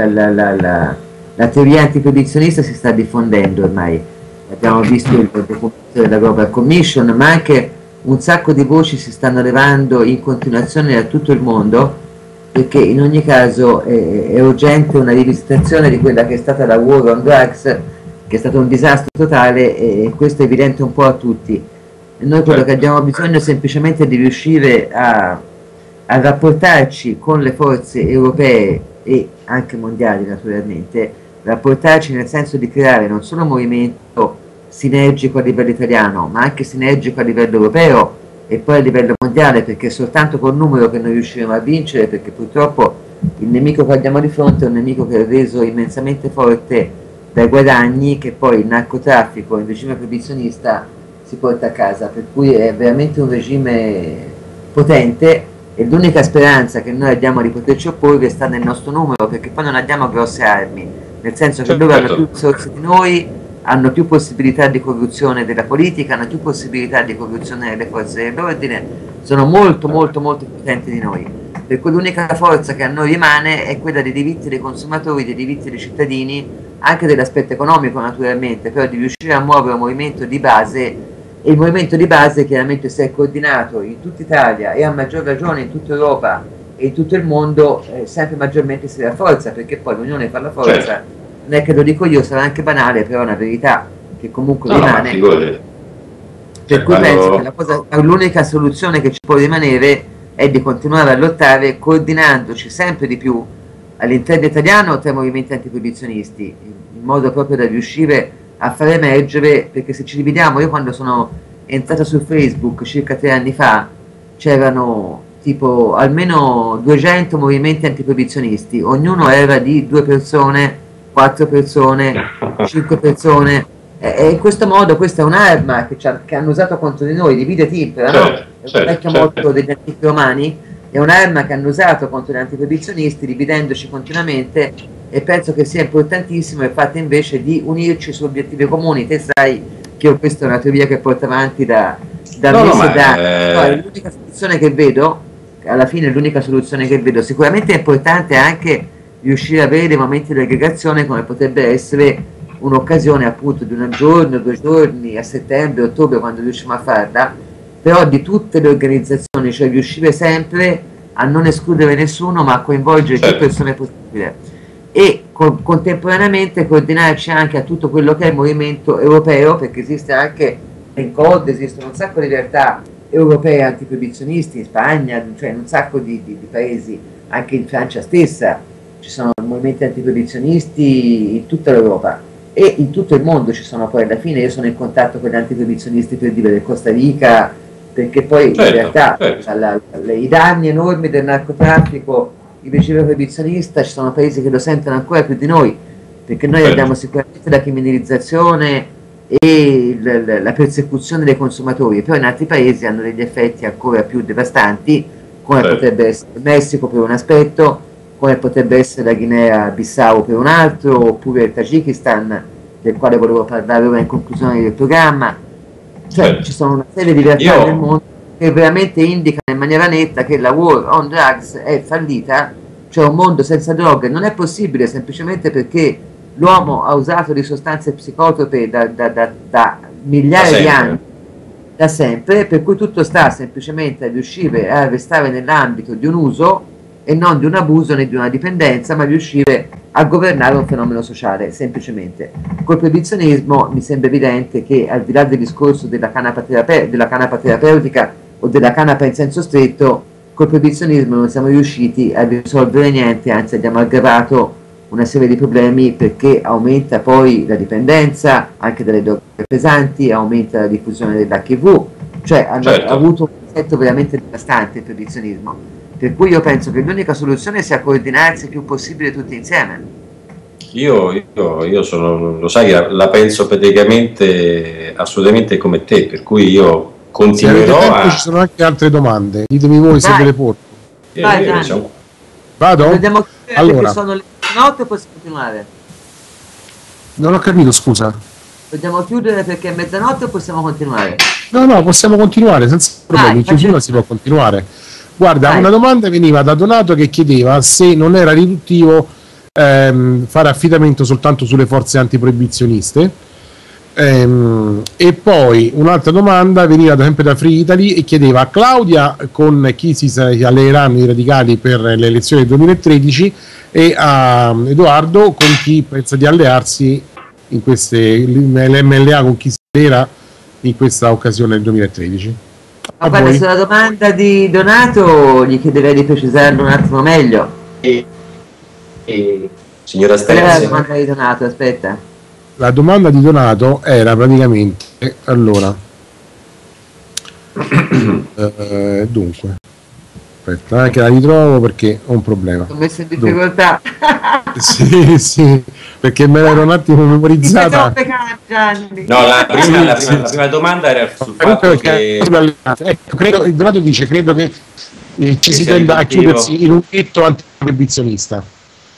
la teoria antiproibizionista si sta diffondendo ormai. Abbiamo visto il documento della Global Commission, ma anche un sacco di voci si stanno levando in continuazione da tutto il mondo, perché in ogni caso è urgente una rivisitazione di quella che è stata la War on Drugs, che è stato un disastro totale, e questo è evidente un po' a tutti. E noi quello che abbiamo bisogno è semplicemente di riuscire a rapportarci con le forze europee e anche mondiali naturalmente, rapportarci nel senso di creare non solo un movimento sinergico a livello italiano, ma anche sinergico a livello europeo e poi a livello mondiale, perché è soltanto col numero che noi riusciremo a vincere, perché purtroppo il nemico che abbiamo di fronte è un nemico che è reso immensamente forte dai guadagni che poi il narcotraffico, il regime proibizionista si porta a casa, per cui è veramente un regime potente e l'unica speranza che noi abbiamo di poterci opporre sta nel nostro numero, perché poi non abbiamo grosse armi, nel senso che loro hanno più risorse di noi, hanno più possibilità di corruzione della politica, hanno più possibilità di corruzione delle forze dell'ordine, sono molto potenti di noi, per cui l'unica forza che a noi rimane è quella dei diritti dei consumatori, dei diritti dei cittadini, anche dell'aspetto economico naturalmente, però di riuscire a muovere un movimento di base, e il movimento di base chiaramente se è coordinato in tutta Italia e a maggior ragione in tutta Europa e in tutto il mondo sempre maggiormente si rafforza, perché poi l'unione fa la forza, non è che lo dico io, sarà anche banale, però è una verità che comunque rimane, per cui penso che l'unica soluzione che ci può rimanere è di continuare a lottare coordinandoci sempre di più all'interno italiano tra i movimenti antiproibizionisti, in modo proprio da riuscire a far emergere, perché se ci dividiamo, io quando sono entrata su Facebook circa 3 anni fa c'erano tipo almeno 200 movimenti antiproibizionisti, ognuno era di 2 persone, 4 persone, 5 persone, e in questo modo questa è un'arma che hanno usato contro di noi, divide e impera, no? È un vecchio motto degli antichi romani, è un'arma che hanno usato contro gli antiproibizionisti dividendoci continuamente, e penso che sia importantissimo il fatto invece di unirci su obiettivi comuni. Te sai che io questa è una teoria che porto avanti da mesi da anni. L'unica soluzione che vedo, alla fine l'unica soluzione che vedo, sicuramente è importante anche riuscire ad avere dei momenti di aggregazione, come potrebbe essere un'occasione appunto di un giorno, 2 giorni a settembre, ottobre, quando riusciamo a farla, però di tutte le organizzazioni, cioè riuscire sempre a non escludere nessuno ma a coinvolgere più persone possibile, e contemporaneamente coordinarci anche a tutto quello che è il movimento europeo, perché esiste anche in COD, esistono un sacco di realtà europee antiproibizionisti in Spagna, cioè in un sacco di paesi, anche in Francia stessa ci sono movimenti antiproibizionisti in tutta l'Europa e in tutto il mondo ci sono. Poi alla fine io sono in contatto con gli antiproibizionisti, per dire, del Costa Rica, perché poi in realtà i danni enormi del narcotraffico, il regime proibizionista, ci sono paesi che lo sentono ancora più di noi, perché noi abbiamo sicuramente la criminalizzazione e la persecuzione dei consumatori, però in altri paesi hanno degli effetti ancora più devastanti, come potrebbe essere il Messico per un aspetto, come potrebbe essere la Guinea Bissau per un altro, oppure il Tagikistan, del quale volevo parlare ora in conclusione del programma. Cioè ci sono una serie di realtà nel mondo che veramente indicano in maniera netta che la war on drugs è fallita, cioè un mondo senza droghe non è possibile, semplicemente perché l'uomo ha usato di sostanze psicotrope da migliaia di anni, da sempre, per cui tutto sta semplicemente a riuscire a restare nell'ambito di un uso e non di un abuso né di una dipendenza, ma riuscire a governare un fenomeno sociale, semplicemente. Col proibizionismo mi sembra evidente che, al di là del discorso della canapa terapeutica o della canapa in senso stretto, col proibizionismo non siamo riusciti a risolvere niente, anzi abbiamo aggravato una serie di problemi, perché aumenta poi la dipendenza anche delle droghe pesanti, aumenta la diffusione dell'HIV, cioè hanno avuto un effetto veramente devastante il proibizionismo. Per cui io penso che l'unica soluzione sia coordinarsi il più possibile tutti insieme. Io sono, lo sai, la penso praticamente assolutamente come te, per cui io continuerò Ci sono anche altre domande, ditemi voi se ve le porto. Vado? Dobbiamo chiudere allora, perché sono le notte o possiamo continuare? Non ho capito, scusa. Dobbiamo chiudere perché è mezzanotte o possiamo continuare? No, possiamo continuare senza problemi. In chiusura si può continuare. Guarda, una domanda veniva da Donato che chiedeva se non era riduttivo fare affidamento soltanto sulle forze antiproibizioniste. E poi un'altra domanda veniva sempre da Free Italy e chiedeva a Claudia con chi si alleeranno i radicali per le elezioni del 2013 e a Edoardo con chi pensa di allearsi in queste l'MLA, con chi si alleera in questa occasione del 2013. Guarda, sulla domanda di Donato gli chiederei di precisarlo un attimo meglio. Signora Sterzi, la domanda di Donato, aspetta. La domanda di Donato era praticamente, allora, dunque, aspetta, che la ritrovo perché ho un problema. Ho messo in difficoltà. Sì, perché me l'ero un attimo memorizzata. No, la prima domanda era sul fatto che... Ecco, credo, Donato dice, credo che ci si tenda a chiudersi in un ghetto antiproibizionista.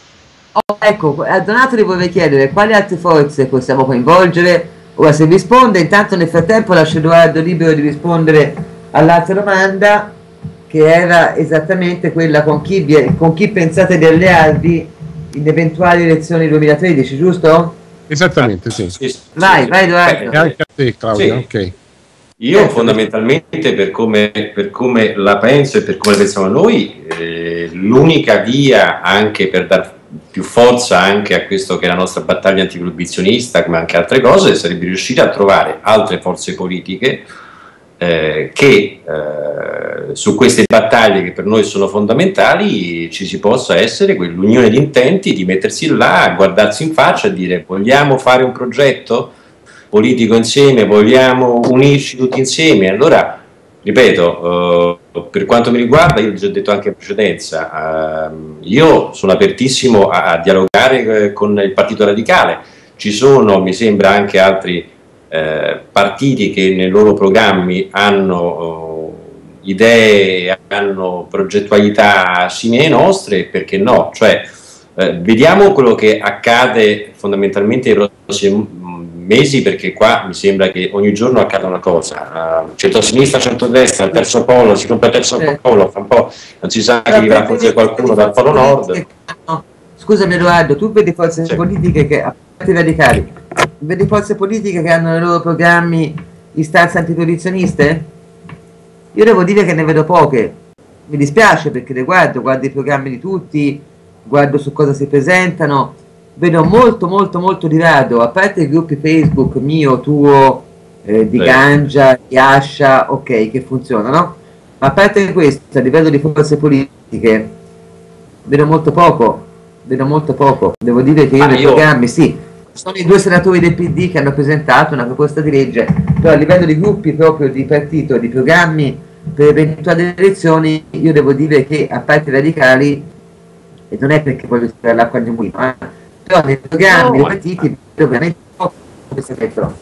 Ecco, a Donato gli vorrei chiedere quali altre forze possiamo coinvolgere. Ora, se risponde, intanto nel frattempo lascio Edoardo libero di rispondere all'altra domanda, che era esattamente quella con chi pensate di allearvi in eventuali elezioni 2013, giusto? Esattamente, sì. Vai Edoardo. Anche a te, Claudia, ok. Io fondamentalmente, per come la penso e per come la pensiamo noi, l'unica via anche per dar più forza anche a questo che è la nostra battaglia antiproibizionista, come anche altre cose, sarebbe riuscire a trovare altre forze politiche che su queste battaglie che per noi sono fondamentali ci si possa essere quell'unione di intenti, di mettersi là, a guardarsi in faccia e dire: vogliamo fare un progetto politico insieme, vogliamo unirci tutti insieme. Allora, ripeto, per quanto mi riguarda, io l'ho già detto anche in precedenza, io sono apertissimo a dialogare con il Partito Radicale. Ci sono, mi sembra, anche altri partiti che nei loro programmi hanno idee, hanno progettualità simili alle nostre, perché no? Cioè, vediamo quello che accade fondamentalmente nei prossimi mesi, perché qua mi sembra che ogni giorno accada una cosa, centro-sinistra, centro-destra, il terzo polo, si compra il terzo polo, fra un po' non si sa che arriverà forse qualcuno dal polo nord. Scusami Edoardo, tu vedi forze politiche che, a parte i radicali, vedi forze politiche che hanno nei loro programmi istanze antiproibizioniste? Io devo dire che ne vedo poche, mi dispiace perché le guardo i programmi di tutti, guardo su cosa si presentano, vedo molto di rado, a parte i gruppi Facebook mio, tuo, di Gangia, di Ascia, ok, che funzionano, ma a parte questo, a livello di forze politiche vedo molto poco, devo dire che io nei programmi, sì, sono i 2 senatori del PD che hanno presentato una proposta di legge, però a livello di gruppi proprio di partito, di programmi per eventuali elezioni, io devo dire che a parte i radicali, e non è perché voglio tirare l'acqua al mulino, però nei programmi dei partiti vedo veramente poco questo effetto.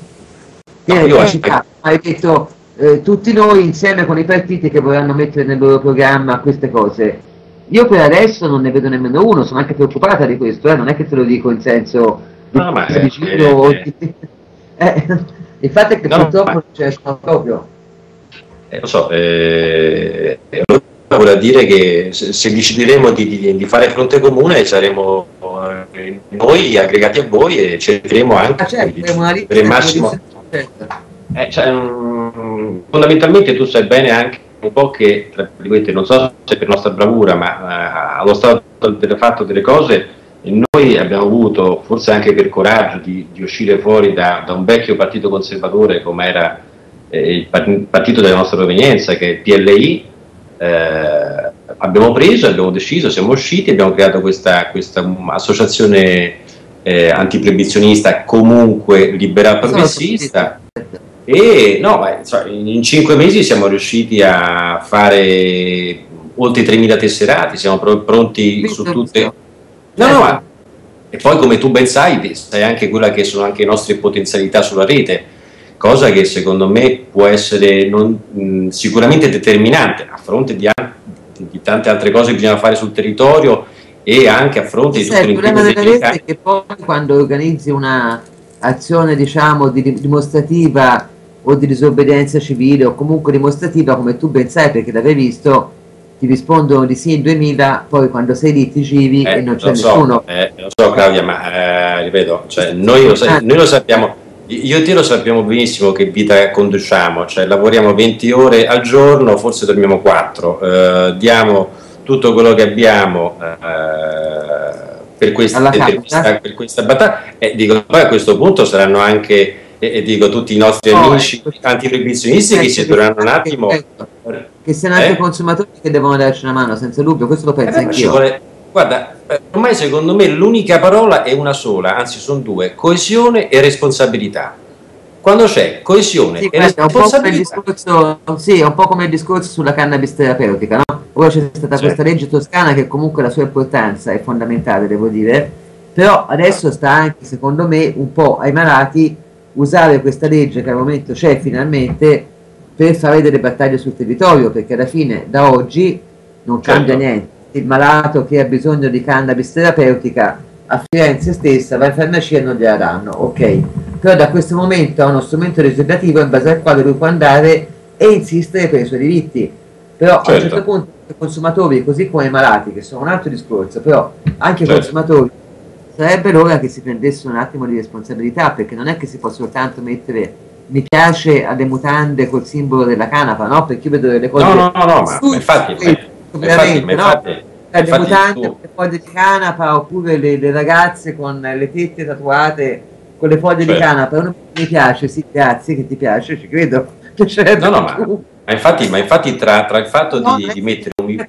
Hai detto tutti noi insieme con i partiti che vorranno mettere nel loro programma queste cose. Io per adesso non ne vedo nemmeno uno, sono anche preoccupata di questo, non è che te lo dico in senso vicino. Il fatto è che purtroppo non c'è proprio. Lo so, vuol dire che se decideremo di fare fronte comune saremo noi aggregati a voi e cercheremo anche di per il massimo. Fondamentalmente tu sai bene anche un po' che, tra virgolette, non so se per nostra bravura, ma allo stato del fatto delle cose noi abbiamo avuto, forse anche per coraggio, di uscire fuori da un vecchio partito conservatore come era il partito della nostra provenienza, che è il PLI. Abbiamo deciso, siamo usciti, abbiamo creato questa associazione antiproibizionista, comunque liberal progressista, e in 5 mesi siamo riusciti a fare oltre 3.000 tesserati, siamo pronti su tutte. E poi, come tu ben sai anche quella che sono anche le nostre potenzialità sulla rete, cosa che secondo me può essere sicuramente determinante a fronte di tante altre cose che bisogna fare sul territorio e anche a fronte di tutto il problema della legge è che poi quando organizzi una azione, diciamo, dimostrativa o di disobbedienza civile o comunque dimostrativa, come tu ben sai perché l'avevi visto, ti rispondono di sì in 2000, poi quando sei lì ti giri e non c'è nessuno. Lo so Claudia, ma ripeto, cioè, noi lo sappiamo, io e te lo sappiamo benissimo che vita conduciamo, cioè lavoriamo 20 ore al giorno, forse dormiamo 4, diamo tutto quello che abbiamo per questa battaglia, e dico, poi a questo punto saranno anche, dico, tutti i nostri amici antiproibizionisti che si dovranno un attimo... Che siano anche i consumatori che devono darci una mano, senza dubbio, questo lo penso anch'io. Guarda, ormai secondo me l'unica parola è una sola, anzi sono due: coesione e responsabilità. Quando c'è coesione e responsabilità... Sì, è un po' come il discorso sulla cannabis terapeutica, no? Ora c'è stata questa legge toscana che comunque la sua importanza è fondamentale, devo dire, però adesso sta anche, secondo me, un po' ai malati usare questa legge che al momento c'è finalmente per fare delle battaglie sul territorio, perché alla fine da oggi non cambia niente. Il malato che ha bisogno di cannabis terapeutica a Firenze stessa va in farmacia e non gliela danno, ok, però da questo momento ha uno strumento legislativo in base al quale lui può andare e insistere per i suoi diritti. Però a un certo punto i consumatori, così come i malati, che sono un altro discorso, però anche i consumatori, sarebbe l'ora che si prendesse un attimo di responsabilità, perché non è che si può soltanto mettere mi piace alle mutande col simbolo della canapa, no? Perché io vedo delle cose... No, ma infatti le mutande, le foglie di canapa, oppure le ragazze con le tette tatuate con le foglie di canapa, non mi piace, sì, grazie che ti piace, ci credo. Ma infatti tra il fatto di mettere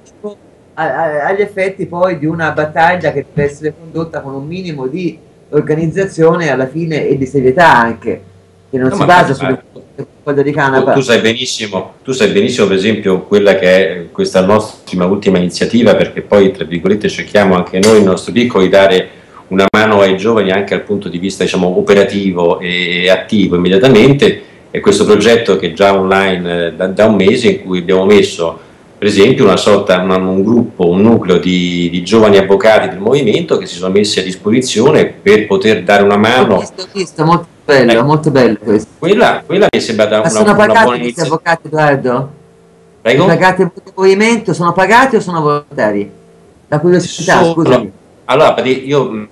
agli effetti poi di una battaglia che deve essere condotta con un minimo di organizzazione alla fine e di serietà anche, che non si basa sulle foglie di canapa. Tu sai benissimo per esempio quella che è questa nostra ultima iniziativa, perché poi tra virgolette cerchiamo anche noi il nostro piccolo di dare una mano ai giovani anche dal punto di vista, diciamo, operativo e attivo immediatamente. E questo progetto che è già online da un mese, in cui abbiamo messo per esempio una sorta, un gruppo, un nucleo di giovani avvocati del movimento che si sono messi a disposizione per poter dare una mano. Visto, molto bello questo. Quella mi è sembrata una buona iniziativa. Questi avvocati, Edoardo? Prego? Sono pagati il movimento, sono pagati o sono volontari? La curiosità, scusami. Allora, io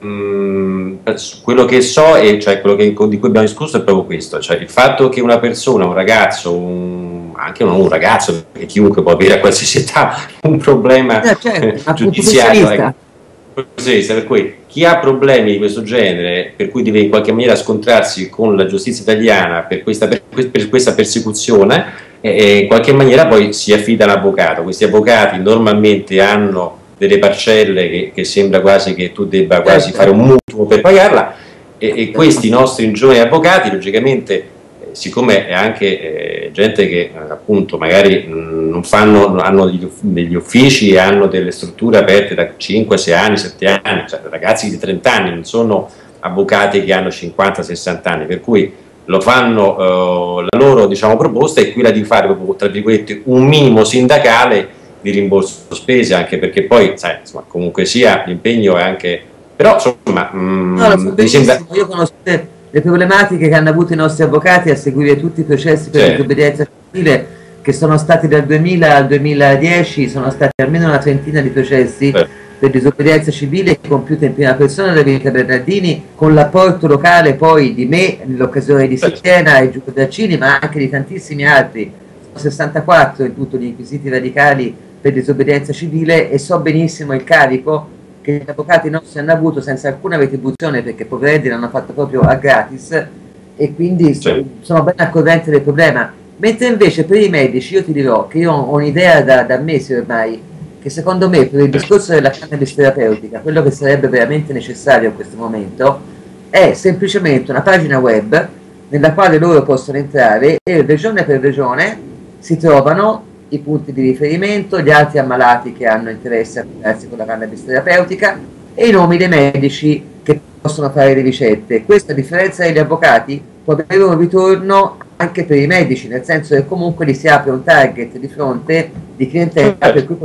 quello che so, e cioè quello di cui abbiamo discusso è proprio questo, cioè il fatto che una persona, un ragazzo, anche un ragazzo, perché chiunque può avere a qualsiasi età un problema giudiziario, per cui chi ha problemi di questo genere, per cui deve in qualche maniera scontrarsi con la giustizia italiana per questa persecuzione, in qualche maniera poi si affida all'avvocato. Questi avvocati normalmente hanno delle parcelle che sembra quasi che tu debba quasi fare un mutuo per pagarla, e questi nostri giovani avvocati logicamente, siccome è anche gente che appunto magari hanno degli uffici e hanno delle strutture aperte da 5, 6 anni, 7 anni, cioè ragazzi di 30 anni, non sono avvocati che hanno 50, 60 anni, per cui lo fanno, la loro, diciamo, proposta è quella di fare, tra virgolette, un minimo sindacale di rimborso spese, anche perché poi, sai, insomma, comunque sia l'impegno è anche, però insomma mi sembra... Io conosco le problematiche che hanno avuto i nostri avvocati a seguire tutti i processi per disobbedienza civile, che sono stati dal 2000 al 2010, sono stati almeno una trentina di processi per disobbedienza civile compiuti in prima persona da Rita Bernardini, con l'apporto locale poi di me nell'occasione di Siena e Giulio Daccini, ma anche di tantissimi altri. 64 in tutto gli inquisiti radicali per disobbedienza civile, e so benissimo il carico che gli avvocati nostri hanno avuto senza alcuna retribuzione, perché poveretti l'hanno fatto proprio a gratis, e quindi sono ben al corrente del problema. Mentre invece per i medici io ti dirò che io ho un'idea da mesi ormai, che secondo me per il discorso della cannabis terapeutica quello che sarebbe veramente necessario in questo momento è semplicemente una pagina web nella quale loro possono entrare e regione per regione si trovano i punti di riferimento, gli altri ammalati che hanno interesse a curarsi con la cannabis terapeutica e i nomi dei medici che possono fare le ricette. Questo, a differenza degli avvocati, può avere un ritorno anche per i medici, nel senso che comunque gli si apre un target di fronte di clientela per cui possono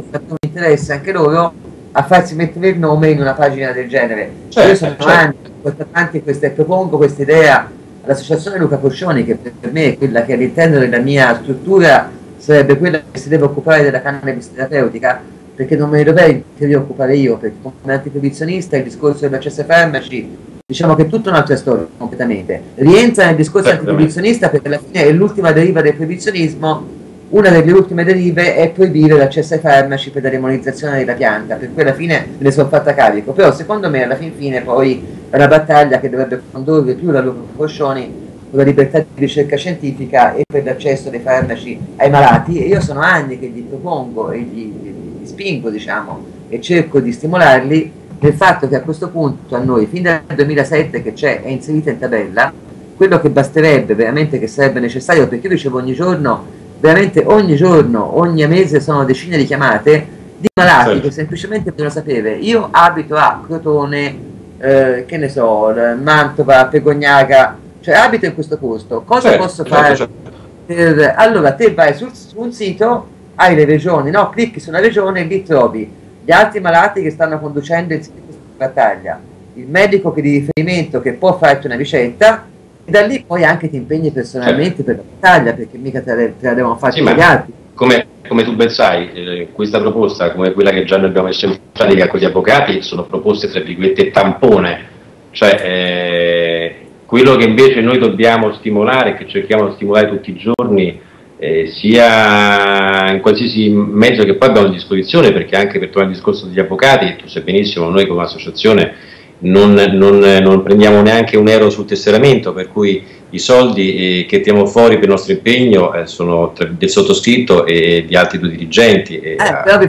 interesse anche loro a farsi mettere il nome in una pagina del genere. Certo, io sono anni portato avanti propongo questa idea all'associazione Luca Coscioni, che per me è quella che all'interno della mia struttura sarebbe quella che si deve occupare della cannabis terapeutica, perché non me ne dovrei occupare io, perché come antiproibizionista il discorso dell'accesso ai farmaci, diciamo che è tutta un'altra storia completamente. Rientra nel discorso antiproibizionista perché alla fine è l'ultima deriva del proibizionismo. Una delle ultime derive è proibire l'accesso ai farmaci per la demonizzazione della pianta, per cui alla fine me ne sono fatta carico, però secondo me alla fine poi è una battaglia che dovrebbe condurre più la Luca Coscioni con la libertà di ricerca scientifica e per l'accesso dei farmaci ai malati, e io sono anni che gli propongo e gli spingo, diciamo, e cerco di stimolarli nel fatto che a questo punto a noi, fin dal 2007 che c'è, è inserita in tabella, quello che basterebbe veramente, che sarebbe necessario, perché io ricevo ogni giorno, veramente ogni giorno, ogni mese sono decine di chiamate di malati che semplicemente vogliono sapere: io abito a Crotone, che ne so, Mantova, Pegognaga, cioè abito in questo posto, cosa posso fare? Allora te vai su un sito, hai le regioni, no? Clicchi sulla regione e lì trovi gli altri malati che stanno conducendo questa battaglia, il medico che di riferimento che può farti una ricetta, e da lì poi anche ti impegni personalmente per la battaglia, perché mica te la devono fare gli altri. Come tu ben sai, questa proposta, come quella che già noi abbiamo messo in pratica con gli avvocati, sono proposte tra virgolette tampone, cioè quello che invece noi dobbiamo stimolare, che cerchiamo di stimolare tutti i giorni, sia in qualsiasi mezzo che poi abbiamo a disposizione, perché anche per tornare al discorso degli avvocati, tu sai benissimo, noi come associazione non prendiamo neanche un euro sul tesseramento, per cui i soldi che tiriamo fuori per il nostro impegno sono del sottoscritto e di altri due dirigenti. Però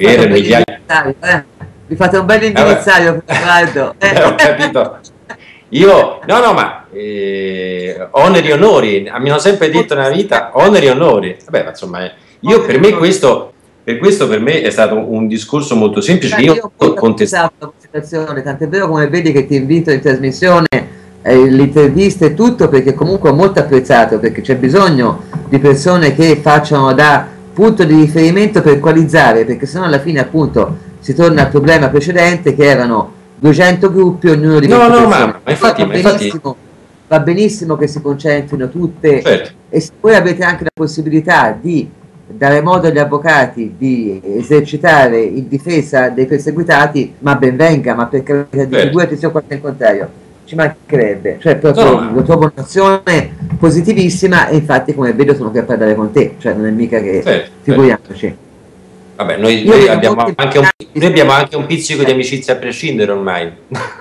vi fate un bel indirizzario, ho capito. Io, ma oneri e onori, mi hanno sempre detto nella vita, oneri e onori. Vabbè, ma insomma, io per me questo per me è stato un discorso molto semplice. Io ho contestato la presentazione, tant'è vero, come vedi, che ti invito in trasmissione, l'intervista e tutto, perché comunque ho molto apprezzato, perché c'è bisogno di persone che facciano da punto di riferimento per equalizzare, perché sennò alla fine appunto si torna al problema precedente, che erano 200 gruppi, ognuno di 20 persone. Infatti, va benissimo che si concentrino tutte, certo. E se voi avete anche la possibilità di dare modo agli avvocati di esercitare in difesa dei perseguitati, ma ben venga, ma perché figurati se ho qualche in contrario, ci mancherebbe, cioè proprio lo trovo un'azione positivissima, e infatti come vedo sono qui a parlare con te, cioè non è mica che figuriamoci. Vabbè, noi abbiamo anche un pizzico di amicizia a prescindere ormai.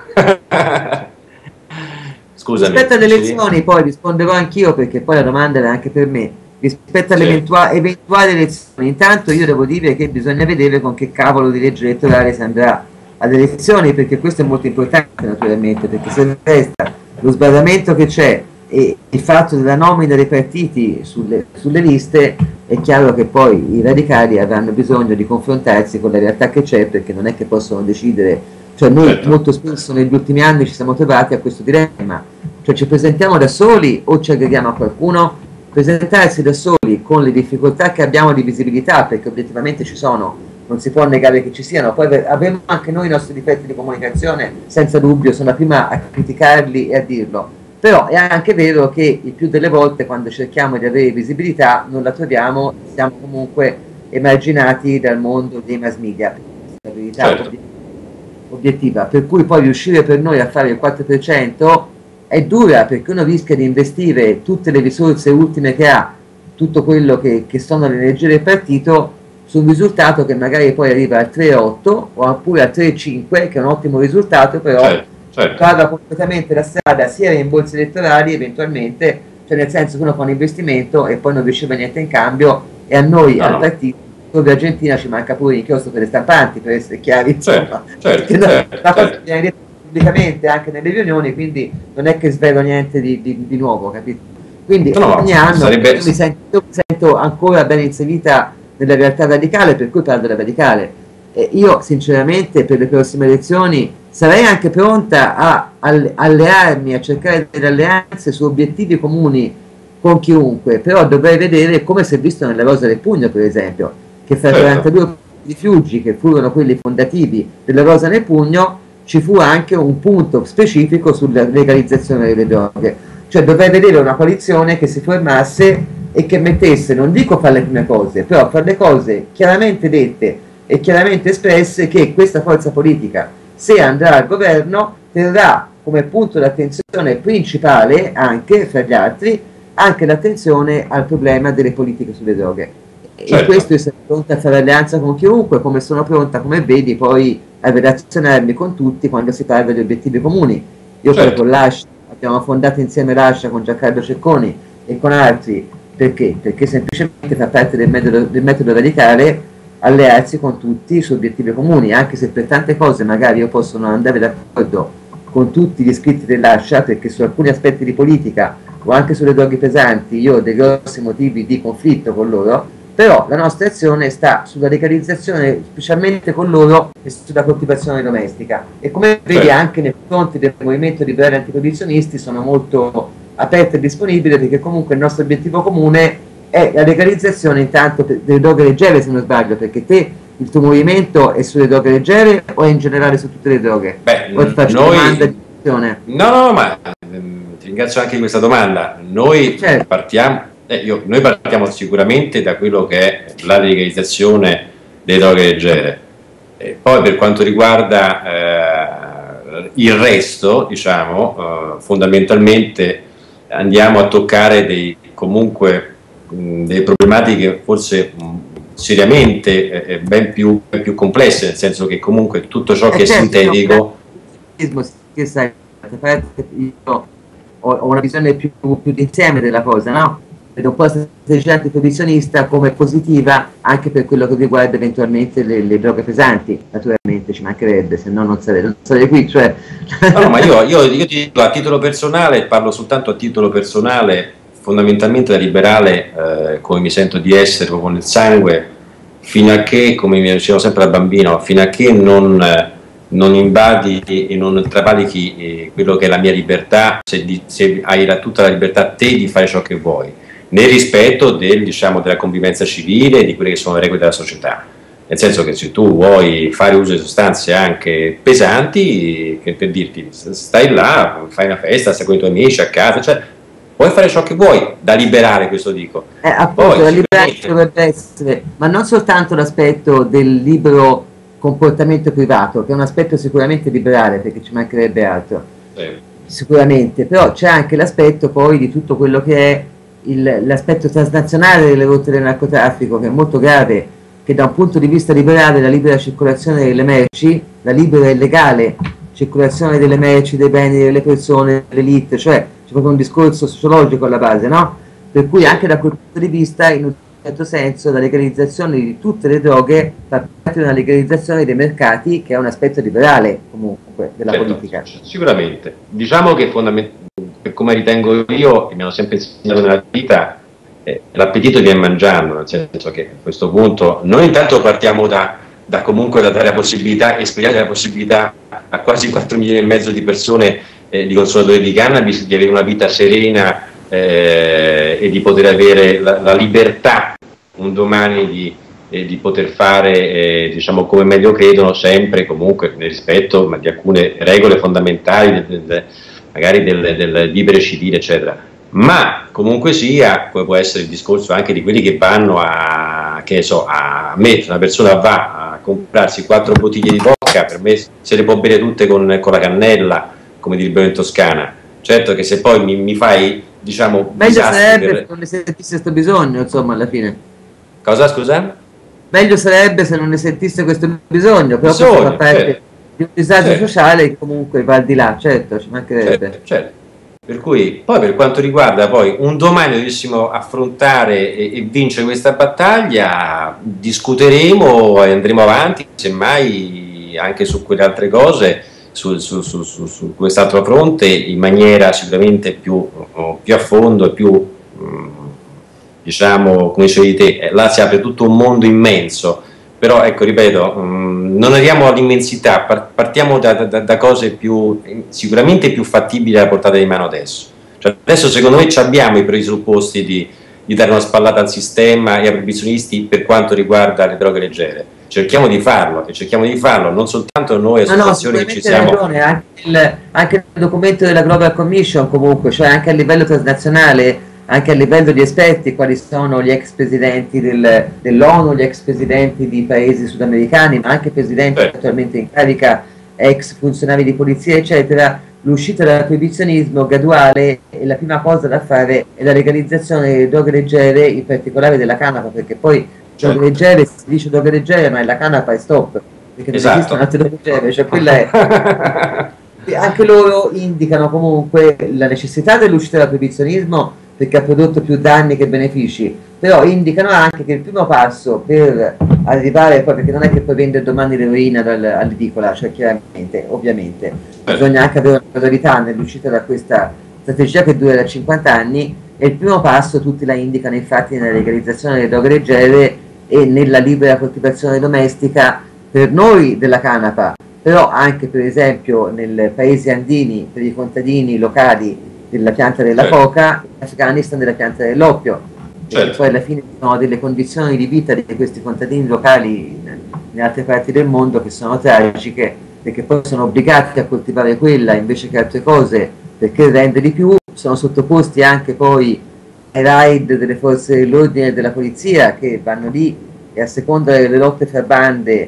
Scusami. Rispetto alle elezioni poi risponderò anch'io, perché poi la domanda era anche per me. Rispetto alle eventuali elezioni, intanto io devo dire che bisogna vedere con che cavolo di legge elettorale si andrà alle elezioni, perché questo è molto importante naturalmente, perché se resta lo sbarramento che c'è e il fatto della nomina dei partiti sulle liste, è chiaro che poi i radicali avranno bisogno di confrontarsi con la realtà che c'è, perché non è che possono decidere, cioè noi molto spesso negli ultimi anni ci siamo trovati a questo dilemma, cioè ci presentiamo da soli o ci aggreghiamo a qualcuno. Presentarsi da soli con le difficoltà che abbiamo di visibilità, perché obiettivamente ci sono, non si può negare che ci siano, poi avremo anche noi i nostri difetti di comunicazione, senza dubbio, sono la prima a criticarli e a dirlo, però è anche vero che il più delle volte quando cerchiamo di avere visibilità non la troviamo, siamo comunque emarginati dal mondo dei mass media, questa è la verità obiettiva, per cui poi riuscire per noi a fare il 4% è dura, perché uno rischia di investire tutte le risorse ultime che ha, tutto quello che sono le energie del partito, su un risultato che magari poi arriva al 3,8 oppure al 3,5, che è un ottimo risultato, però trova completamente la strada sia in borse elettorali eventualmente, cioè nel senso che uno fa un investimento e poi non riceve niente in cambio, e a noi, al partito, dove Argentina ci manca pure l'inchiostro per le stampanti, per essere chiari, insomma, la cosa viene detta pubblicamente anche nelle riunioni, quindi non è che svelo niente di nuovo, capito? Quindi ogni anno mi sento ancora ben inserita nella realtà radicale, per cui parlo della radicale. Io sinceramente per le prossime elezioni sarei anche pronta a allearmi, a cercare delle alleanze su obiettivi comuni con chiunque, però dovrei vedere come si è visto nella Rosa del Pugno, per esempio, che fra 42 rifugi, che furono quelli fondativi della Rosa nel Pugno, ci fu anche un punto specifico sulla legalizzazione delle droghe. Cioè dovrei vedere una coalizione che si formasse e che mettesse, non dico fare le prime cose, però fare le cose chiaramente dette e chiaramente espresse, che questa forza politica, se andrà al governo, terrà come punto d'attenzione principale, anche fra gli altri, anche l'attenzione al problema delle politiche sulle droghe. Certo. E questo io sono pronta a fare alleanza con chiunque, come sono pronta, come vedi, poi a relazionarmi con tutti quando si parla di obiettivi comuni. Io poi con l'Ascia, abbiamo fondato insieme l'Ascia con Giancarlo Cecconi e con altri, perché? Perché semplicemente fa parte del metodo radicale allearsi con tutti su obiettivi comuni, anche se per tante cose magari io posso non andare d'accordo con tutti gli iscritti dell'Ascia, perché su alcuni aspetti di politica o anche sulle droghe pesanti io ho dei grossi motivi di conflitto con loro, però la nostra azione sta sulla legalizzazione, specialmente con loro, e sulla coltivazione domestica. E come vedi anche nei confronti del movimento liberale antiproibizionisti sono molto aperto e disponibile, perché comunque il nostro obiettivo comune è la legalizzazione intanto delle droghe leggere, se non sbaglio, perché te il tuo movimento è sulle droghe leggere o è in generale su tutte le droghe? Beh, o ti faccio domanda di attenzione? No, ma ti ringrazio anche di questa domanda. Noi partiamo sicuramente da quello che è la legalizzazione delle droghe leggere. Poi per quanto riguarda il resto, diciamo, fondamentalmente andiamo a toccare delle problematiche forse seriamente ben più complesse, nel senso che comunque tutto ciò che è sintetico... Che sai, io ho una visione più d'insieme della cosa, no? Vedo un po' la strategia antiproibizionista come positiva anche per quello che riguarda eventualmente le droghe pesanti, naturalmente ci mancherebbe, se no non sarei qui, cioè... No, ma io ti dico a titolo personale, parlo soltanto a titolo personale, fondamentalmente da liberale, come mi sento di essere proprio nel sangue, fino a che, come mi dicevo sempre da bambino, fino a che non invadi e non travalichi quello che è la mia libertà, se hai tutta la libertà te di fare ciò che vuoi, nel rispetto della convivenza civile e di quelle che sono le regole della società. Nel senso che se tu vuoi fare uso di sostanze anche pesanti, che per dirti, stai là, fai una festa, stai con i tuoi amici a casa, cioè puoi fare ciò che vuoi, da liberare, questo dico. Appunto, da liberare dovrebbe essere, ma non soltanto l'aspetto del libero comportamento privato, che è un aspetto sicuramente liberale, perché ci mancherebbe altro, sicuramente, però c'è anche l'aspetto poi di tutto quello che è l'aspetto transnazionale delle rotte del narcotraffico, che è molto grave, che da un punto di vista liberale la libera circolazione delle merci, la libera e legale circolazione delle merci, dei beni, delle persone, dell'elite, cioè c'è proprio un discorso sociologico alla base, no? Per cui anche da quel punto di vista, in un certo senso, la legalizzazione di tutte le droghe fa parte di una legalizzazione dei mercati, che è un aspetto liberale comunque della politica. Sicuramente. Diciamo che per come ritengo io, e mi hanno sempre insegnato nella vita, l'appetito viene mangiando, nel senso che a questo punto noi intanto partiamo comunque da dare la possibilità, e speriamo la possibilità a quasi 4 milioni e mezzo di persone, di consumatori di cannabis, di avere una vita serena e di poter avere la libertà un domani di poter fare diciamo come meglio credono, sempre comunque nel rispetto di alcune regole fondamentali magari del vivere civile, eccetera. Ma comunque sia, poi può essere il discorso anche di quelli che vanno a me, una persona va a comprarsi 4 bottiglie di vodka, per me se le può bere tutte con la cannella, come direbbero in Toscana. Certo che se poi mi fai, diciamo, meglio sarebbe se non ne sentisse questo bisogno, insomma, alla fine. Cosa, scusa? Meglio sarebbe se non ne sentisse questo bisogno, però questo fa parte di un disagio sociale che comunque va al di là, certo, ci mancherebbe. Certo. Per cui, poi per quanto riguarda poi un domani dovessimo affrontare e vincere questa battaglia, discuteremo e andremo avanti, semmai anche su quelle altre cose, su quest'altro fronte, in maniera sicuramente più a fondo e più, diciamo, come dicevi te, là si apre tutto un mondo immenso, però ecco, ripeto, non arriviamo all'immensità, partiamo da cose sicuramente più fattibili alla portata di mano adesso. Cioè, adesso secondo me abbiamo i presupposti di dare una spallata al sistema e ai proibizionisti per quanto riguarda le droghe leggere. cerchiamo di farlo, e cerchiamo di farlo non soltanto noi associazioni che ci siamo... Ragione, anche il documento della Global Commission comunque, cioè anche a livello transnazionale, anche a livello di esperti, quali sono gli ex presidenti dell'ONU, gli ex presidenti di paesi sudamericani, ma anche presidenti attualmente in carica, ex funzionari di polizia, eccetera. L'uscita dal proibizionismo graduale, e la prima cosa da fare è la legalizzazione delle droghe leggere, in particolare della canapa, perché poi droghe leggere, si dice droghe leggere, ma la canapa è stop, perché non esistono altre droghe leggere, cioè quella è... Anche loro indicano comunque la necessità dell'uscita dal proibizionismo, perché ha prodotto più danni che benefici, però indicano anche che il primo passo per arrivare poi, perché non è che puoi vendere domani l'eroina all'edicola, cioè chiaramente, ovviamente, bisogna anche avere una gradualità nell'uscita da questa strategia che dura da 50 anni, e il primo passo tutti la indicano infatti nella legalizzazione delle droghe leggere e nella libera coltivazione domestica per noi della canapa, però anche per esempio nei paesi andini per i contadini locali della pianta della coca, in Afghanistan della pianta dell'oppio, perché poi alla fine ci sono delle condizioni di vita di questi contadini locali in altre parti del mondo che sono tragiche, perché poi sono obbligati a coltivare quella invece che altre cose perché rende di più, sono sottoposti anche poi ai raid delle forze dell'ordine e della polizia che vanno lì e a seconda delle lotte fra bande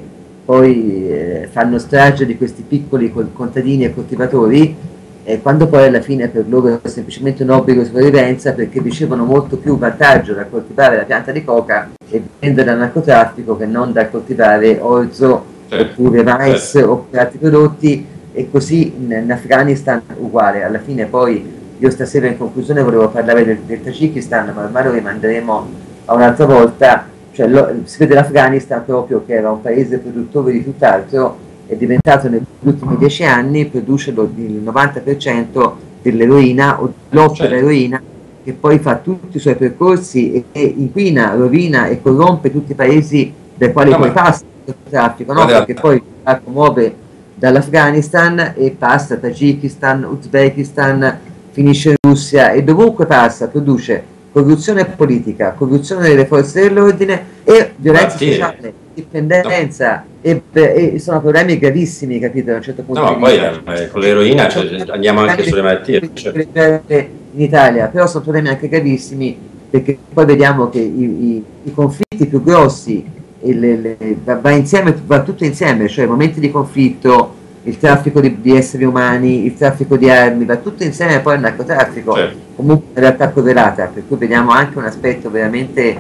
poi fanno strage di questi piccoli contadini e coltivatori, e quando poi alla fine per loro è semplicemente un obbligo di sopravvivenza, perché ricevono molto più vantaggio dal coltivare la pianta di coca e vendere al narcotraffico che non dal coltivare orzo oppure mais oppure altri prodotti, e così in Afghanistan uguale. Alla fine poi io stasera in conclusione volevo parlare del Tagikistan, ma ormai lo rimanderemo a un'altra volta, cioè si vede l'Afghanistan proprio che era un paese produttore di tutt'altro, è diventato negli ultimi 10 anni, produce il 90% dell'eroina o l'oppio dell'eroina, che poi fa tutti i suoi percorsi e inquina, rovina e corrompe tutti i paesi dai quali poi passa il traffico, no? Perché poi il traffico muove dall'Afghanistan e passa Tagikistan, Uzbekistan, finisce in Russia, e dovunque passa produce corruzione politica, corruzione delle forze dell'ordine e violenza sociale, dipendenza, e sono problemi gravissimi, capito, da un certo punto di vista. Poi con l'eroina andiamo anche sulle malattie in Italia, però sono problemi anche gravissimi, perché poi vediamo che i conflitti più grossi va tutto insieme, cioè i momenti di conflitto, il traffico di esseri umani, il traffico di armi, va tutto insieme poi al narcotraffico, comunque in realtà correlata, per cui vediamo anche un aspetto veramente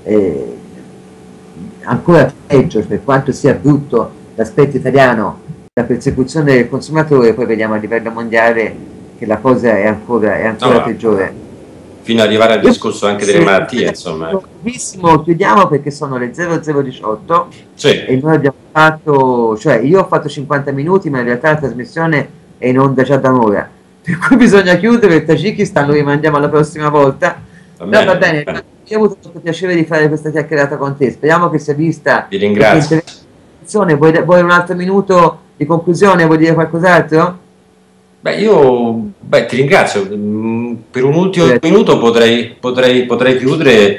ancora peggio, per quanto sia brutto l'aspetto italiano, la persecuzione del consumatore, poi vediamo a livello mondiale che la cosa è ancora peggiore. Fino ad arrivare al discorso anche delle malattie, insomma. Chiudiamo perché sono le 0018 e noi abbiamo fatto, cioè io ho fatto 50 minuti, ma in realtà la trasmissione è in onda già da un'ora, per cui bisogna chiudere. Il Tagikistan lo rimandiamo alla prossima volta. Va bene. Io ho avuto molto piacere di fare questa chiacchierata con te, speriamo che sia vista. Ti ringrazio. Vuoi un altro minuto di conclusione, vuoi dire qualcos'altro? Ti ringrazio. Per un ultimo minuto potrei chiudere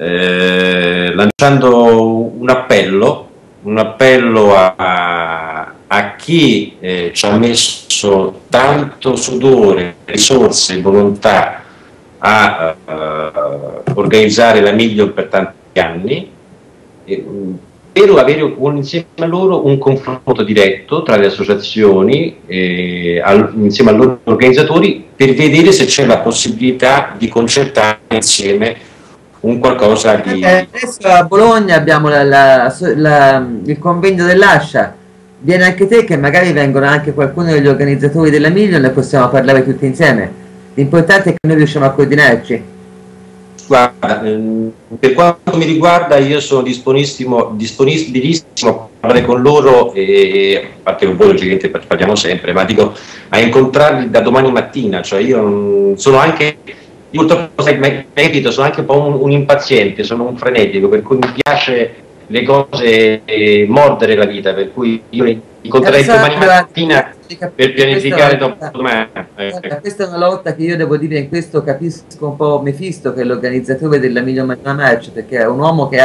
lanciando un appello a chi ci ha messo tanto sudore, risorse e volontà a organizzare la Million per tanti anni, per avere insieme a loro un confronto diretto tra le associazioni insieme ai loro organizzatori, per vedere se c'è la possibilità di concertare insieme un qualcosa di... Adesso a Bologna abbiamo il convegno dell'Ascia, viene anche te, che magari vengono anche qualcuno degli organizzatori della Million e possiamo parlare tutti insieme. L'importante è che noi riusciamo a coordinarci. Guarda, per quanto mi riguarda io sono disponibilissimo a parlare con loro, a parte con voi logicamente parliamo sempre, ma dico a incontrarli da domani mattina, cioè io sono anche, purtroppo sono anche un po' un impaziente, sono un frenetico, per cui mi piace le cose mordere la vita, per cui io li incontrerei domani mattina per pianificare dopo domani. Questa è una lotta che io devo dire, in questo capisco un po' Mefisto, che è l'organizzatore della Million March, perché è un uomo che ha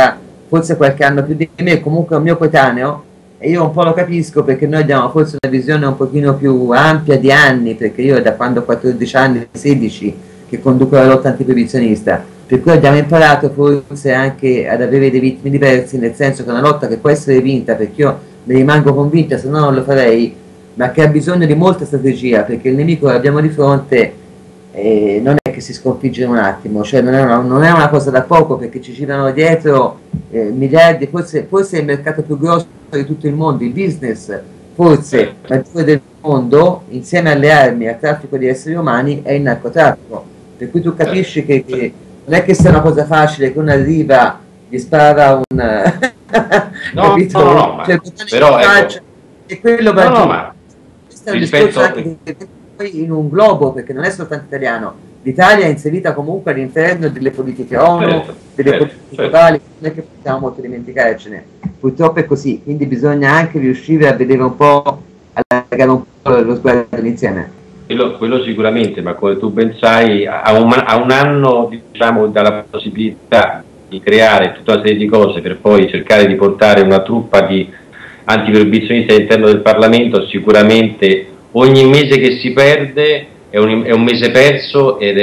forse qualche anno più di me, comunque è un mio coetaneo, e io un po' lo capisco perché noi abbiamo forse una visione un pochino più ampia di anni, perché io da quando ho 14 anni, 16, che conduco la lotta antiproibizionista, per cui abbiamo imparato forse anche ad avere dei ritmi diversi, nel senso che è una lotta che può essere vinta, perché io ne rimango convinta, se no non lo farei, ma che ha bisogno di molta strategia, perché il nemico che abbiamo di fronte non è che si sconfigge in un attimo, cioè non è una cosa da poco, perché ci girano dietro miliardi, forse è il mercato più grosso di tutto il mondo, il business forse maggiore del mondo, insieme alle armi e al traffico di esseri umani, è il narcotraffico, per cui tu capisci che non è che sia una cosa facile che uno arriva, gli spara un no, cioè, però ecco, e quello va giù. Ma questo è un discorso anche poi in un globo, perché non è soltanto italiano, l'Italia è inserita comunque all'interno delle politiche ONU, delle politiche globali, non è che possiamo molto dimenticarcene, purtroppo è così, quindi bisogna anche riuscire a vedere un po', allargare un po' lo sguardo insieme. Quello sicuramente, ma come tu ben sai, a un anno, diciamo, dalla possibilità di creare tutta una serie di cose per poi cercare di portare una truppa di antiproibizionisti all'interno del Parlamento, sicuramente ogni mese che si perde è un mese perso ed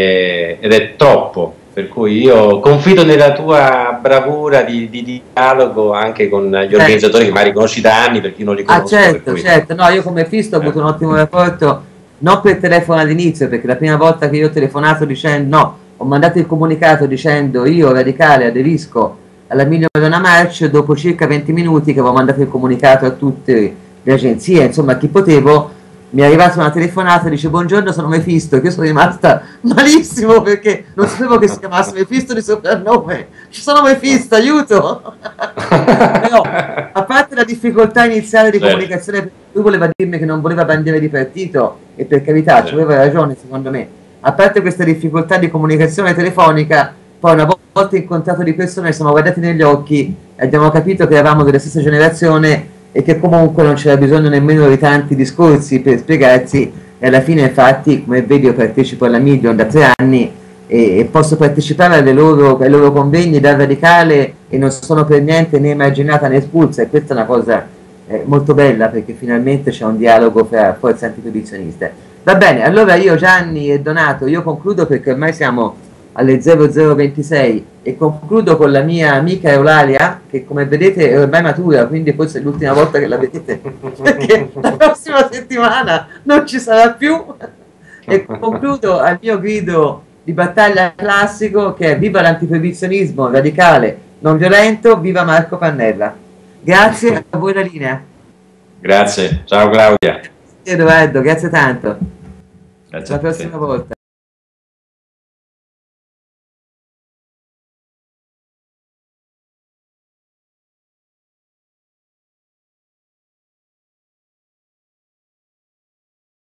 è troppo, per cui io confido nella tua bravura di dialogo anche con gli organizzatori che magari conosci da anni, perché io non li conosco. Certo, no, io come Fisto ho avuto un ottimo rapporto, non per telefono all'inizio, perché la prima volta che io ho telefonato dicendo, no, ho mandato il comunicato dicendo io radicale aderisco alla Milio Madonna March, dopo circa 20 minuti che avevo mandato il comunicato a tutte le agenzie, insomma a chi potevo, mi è arrivata una telefonata e dice buongiorno, sono Mefisto, che io sono rimasta malissimo perché non sapevo che si chiamasse Mefisto di soprannome, ci sono Mefisto, aiuto. Però a parte la difficoltà iniziale di comunicazione, lui voleva dirmi che non voleva bandiere di partito, e per carità ci aveva ragione secondo me, a parte questa difficoltà di comunicazione telefonica, poi una volta incontrato di persona ci siamo guardati negli occhi e abbiamo capito che eravamo della stessa generazione e che comunque non c'era bisogno nemmeno di tanti discorsi per spiegarsi, e alla fine infatti come vedi io partecipo alla Million da 3 anni e posso partecipare ai loro convegni da radicale e non sono per niente né emarginata né espulsa, e questa è una cosa molto bella, perché finalmente c'è un dialogo fra forze antiproibizioniste. Va bene, allora io, Gianni e Donato, io concludo perché ormai siamo alle 00:26 e concludo con la mia amica Eulalia, che come vedete è ormai matura, quindi forse è l'ultima volta che la vedete perché la prossima settimana non ci sarà più, e concludo al mio grido di battaglia classico che è viva l'antiproibizionismo radicale non violento, viva Marco Pannella. Grazie, a voi la linea. Grazie, ciao Claudia. Edoardo, grazie tanto. Grazie alla prossima volta.